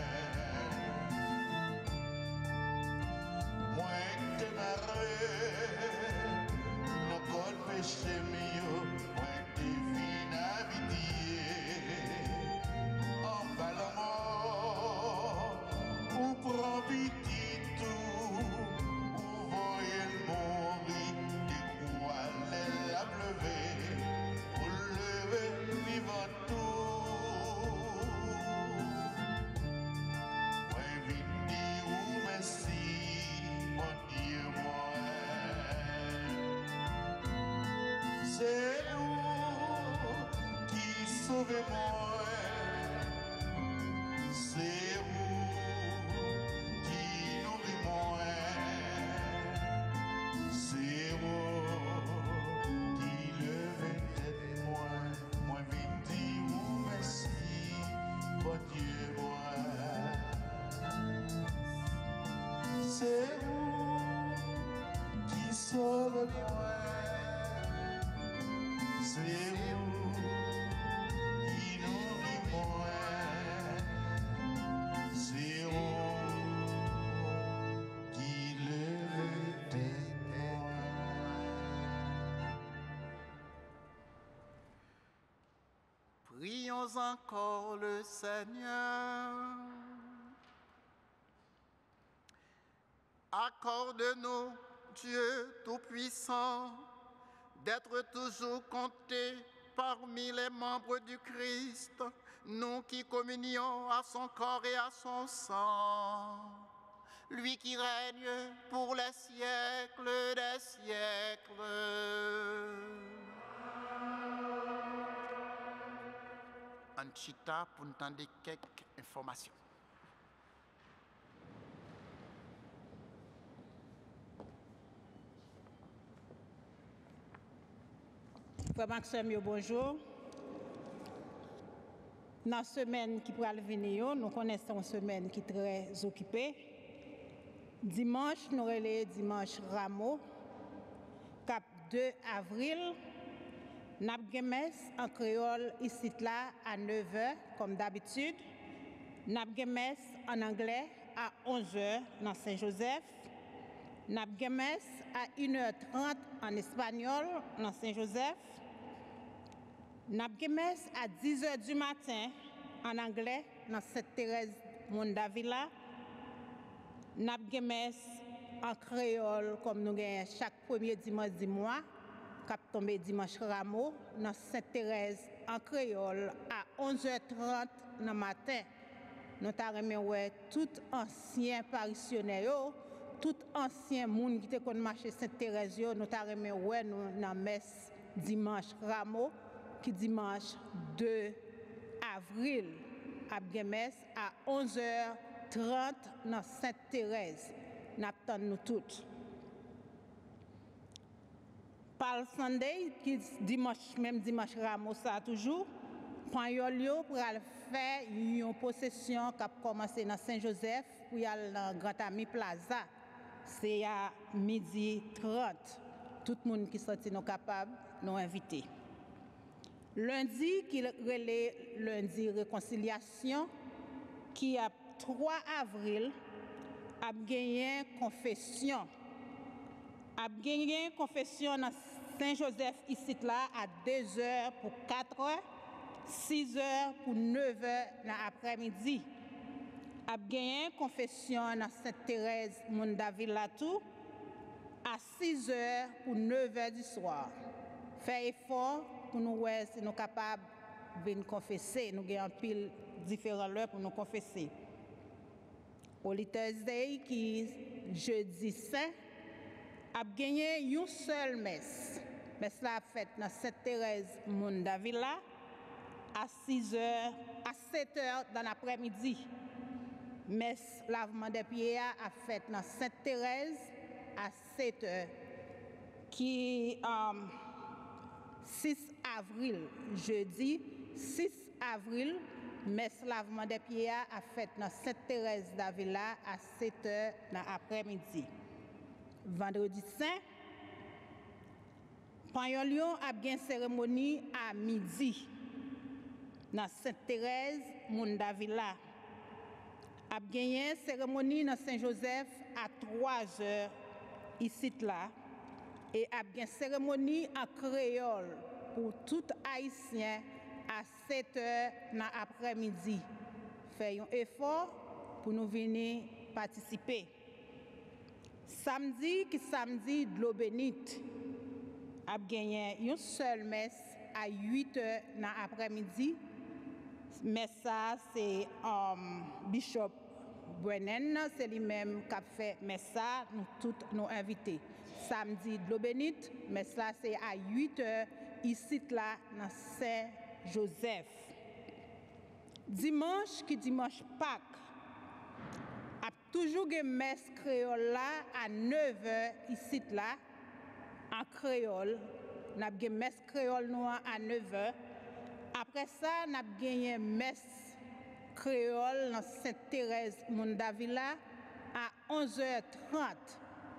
Moi te narré, nos codes péché mieux, moi te fin habitié. En bas la mort, ou prend pitié tout, ou voyez le mourir, des croix la pleuver, ou lever vivant tout. Moi vite dire ou merci, mon Dieu moi. C'est vous qui sauvez moi. C'est vous qui nourris moi. C'est vous qui levez tête moi. Moi vite dire ou merci, bon Dieu moi. C'est vous loin. C'est vous qui nourrit moi. C'est vous qui lève tes Prions encore le Seigneur. Accorde-nous, Dieu Tout-Puissant, d'être toujours comptés parmi les membres du Christ, nous qui communions à son corps et à son sang. Lui qui règne pour les siècles des siècles. Anchita pour entendre quelques informations. Frère Maxime, bonjour. Dans la semaine qui pourra venir, nous connaissons une semaine qui est très occupée. Dimanche, nous relais dimanche Rameau, cap 2 avril. Nous avons messe en créole ici là à 9h, comme d'habitude. Nous avons messe en anglais à 11h dans Saint-Joseph. Nous avons messe à 1h30 en espagnol dans Saint-Joseph. Nous avons messe à 10h du matin en anglais dans Sainte-Thérèse Mondavilla. Nous avons messe en créole comme nous avons chaque premier dimanche du mois. Cap tombé dimanche Rameau dans Sainte-Thérèse en créole à 11h30 dans le matin. Nous avons tout ancien parissionnaire, tout ancien monde qui était marché Sainte-Thérèse, nous avons dans messe dimanche Rameau qui dimanche 2 avril à messe à 11h30 dans Sainte-Thérèse. Nous attendons nous toutes. Par Sunday, qui dimanche, même dimanche Rameau, ça toujours, Panyolio pour faire une possession qui a commencé dans Saint-Joseph, pour aller dans Grand Ami Plaza. C'est à 12h30. Tout le monde qui sorti nous capable, nous inviter. Lundi, qui relève lundi réconciliation, qui a 3 avril, a gagné confession. A gagné confession dans Saint-Joseph ici là à 2h pour 4h, 6h pour 9h dans l'après-midi. A gagné confession dans Sainte-Thérèse Mondavilla tout à 6h pour 9h du soir. Fait effort pour nous voir si nous sommes capables de venir confesser. Nous avons pile différents heures pour nous confesser. Holy Thursday qui jeudi saint a gagné une seule messe. Messe la faite dans Sainte-Thérèse Mondavilla à 6h, à 7h dans l'après-midi. Messe lavement des pieds a fait dans Sainte-Thérèse à 7h. Qui 6 avril, jeudi 6 avril, messe lavement des pieds a fait dans Sainte-Thérèse d'Avila à 7h dans l'après-midi. Vendredi saint, Panyolion a bien cérémonie à midi dans Sainte-Thérèse Mondavilla. A bien cérémonie dans Saint-Joseph à 3h ici là et a bien cérémonie en créole pour tout haïtien à 7h dans l'après-midi. Faisons un effort pour nous venir participer. Samedi de l'eau bénite, a gagné une seule messe à 8h dans l'après-midi. Messe ça c'est Bishop Brennan, c'est lui-même qui a fait messe ça, nous tous nous invités. Samedi de l'eau bénite, messe là c'est à 8h ici là dans Saint-Joseph. Dimanche Pâques, a toujours une messe créole là à 9h ici là en créole. N'a une messe créole noire à 9h. Après ça, n'a gagné messe créole dans Sainte-Thérèse Mondavilla à 11h30.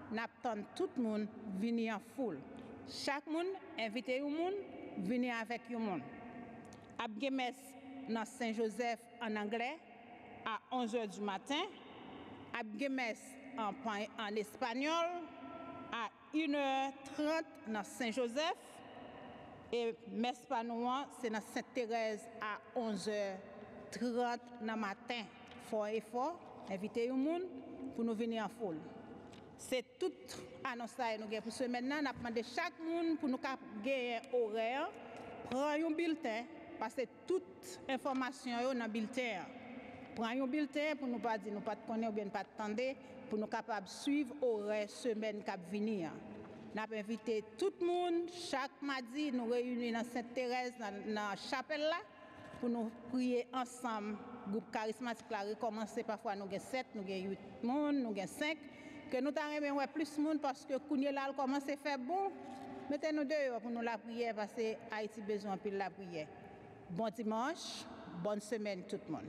n'attend tout le monde venir en foule. Chaque monde invite un monde, venir avec un monde. Abge messe dans Saint-Joseph en anglais à 11h du matin. Abge messe en espagnol à 1h30 dans Saint-Joseph. Et messe panouan, c'est dans Sainte-Thérèse à 11h30 dans le matin. Fort et fort, inviter un monde pour nous venir en foule. C'est tout annonce que nous avons pour ce maintenant. Nous avons demandé chaque monde pour nous gagner un horaire, prendre un bulletin, parce que toute information est dans le bulletin. Prendre un bulletin pour nous pas dire, nous pas connaître ou bien pas attendre, pour nous capables de suivre l'horaire semaine qui va venir. Nous avons invité tout le monde, chaque mardi, nous réunissons dans Sainte-Thérèse, dans la chapelle là, pour nous prier ensemble. Le groupe charismatique là recommencer parfois nous avons 7, nous avons 8 monde, nous avons 5. Que nous avons plus de monde parce que Kounia là commence à faire bon. Mettez-nous dehors pour nous la prière parce que Haïti a besoin de la prière. Bon dimanche, bonne semaine tout le monde.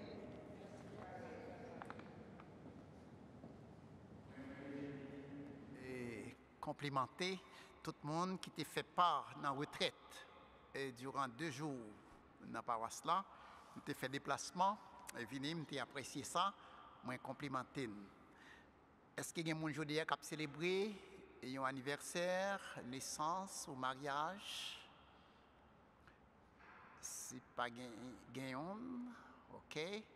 Et complimenter tout le monde qui t'a fait part dans la retraite et durant 2 jours dans la paroisse là. Nous avons fait déplacement et venu, nous avons apprécié ça. Moi, complimenter. Est-ce qu'il y a des gens qui ont célébré un anniversaire, naissance ou mariage? Si pas gagnant, ok.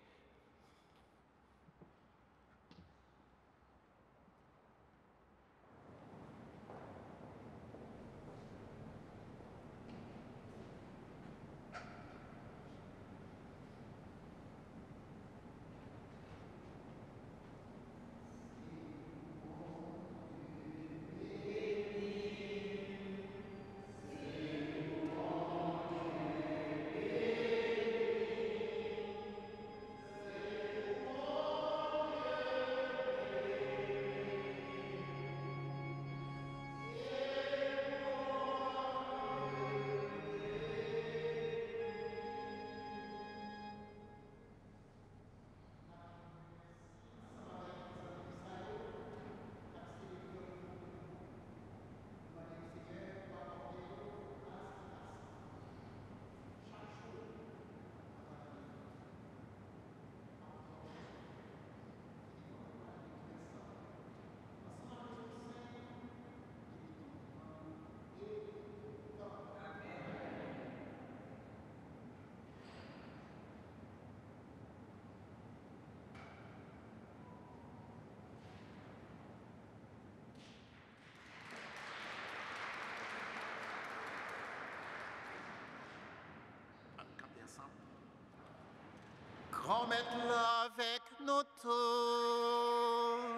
Grand maître avec nous tous.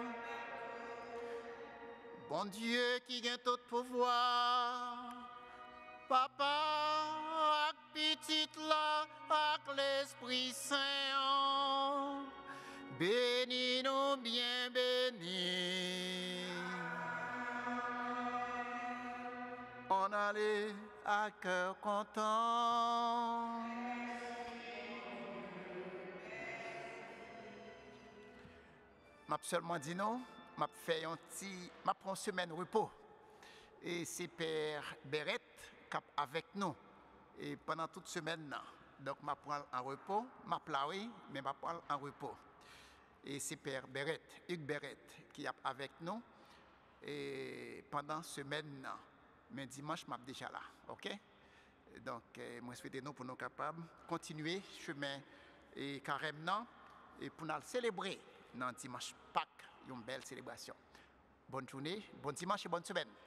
Bon Dieu qui gagne tout pouvoir. Papa, ak petit là, ak l'Esprit Saint. Bénis nous bien bénis. On allait à cœur content. M'a seulement dit non, m'a fait un petit, m'a pris une semaine de repos. Et c'est Père Beret qui est avec nous. Et pendant toute semaine, donc m'a pris en repos, m'a plavé, mais m'a pris en repos. Et c'est Père Beret, Hugues Beret, qui est avec nous. Et pendant semaine, mais dimanche, je suis déjà là. Ok? Donc, moi, je souhaite nous pour nous capables de continuer le chemin et carême et pour nous célébrer dans dimanche Pâques, une belle célébration. Bonne journée, bon dimanche et bonne semaine.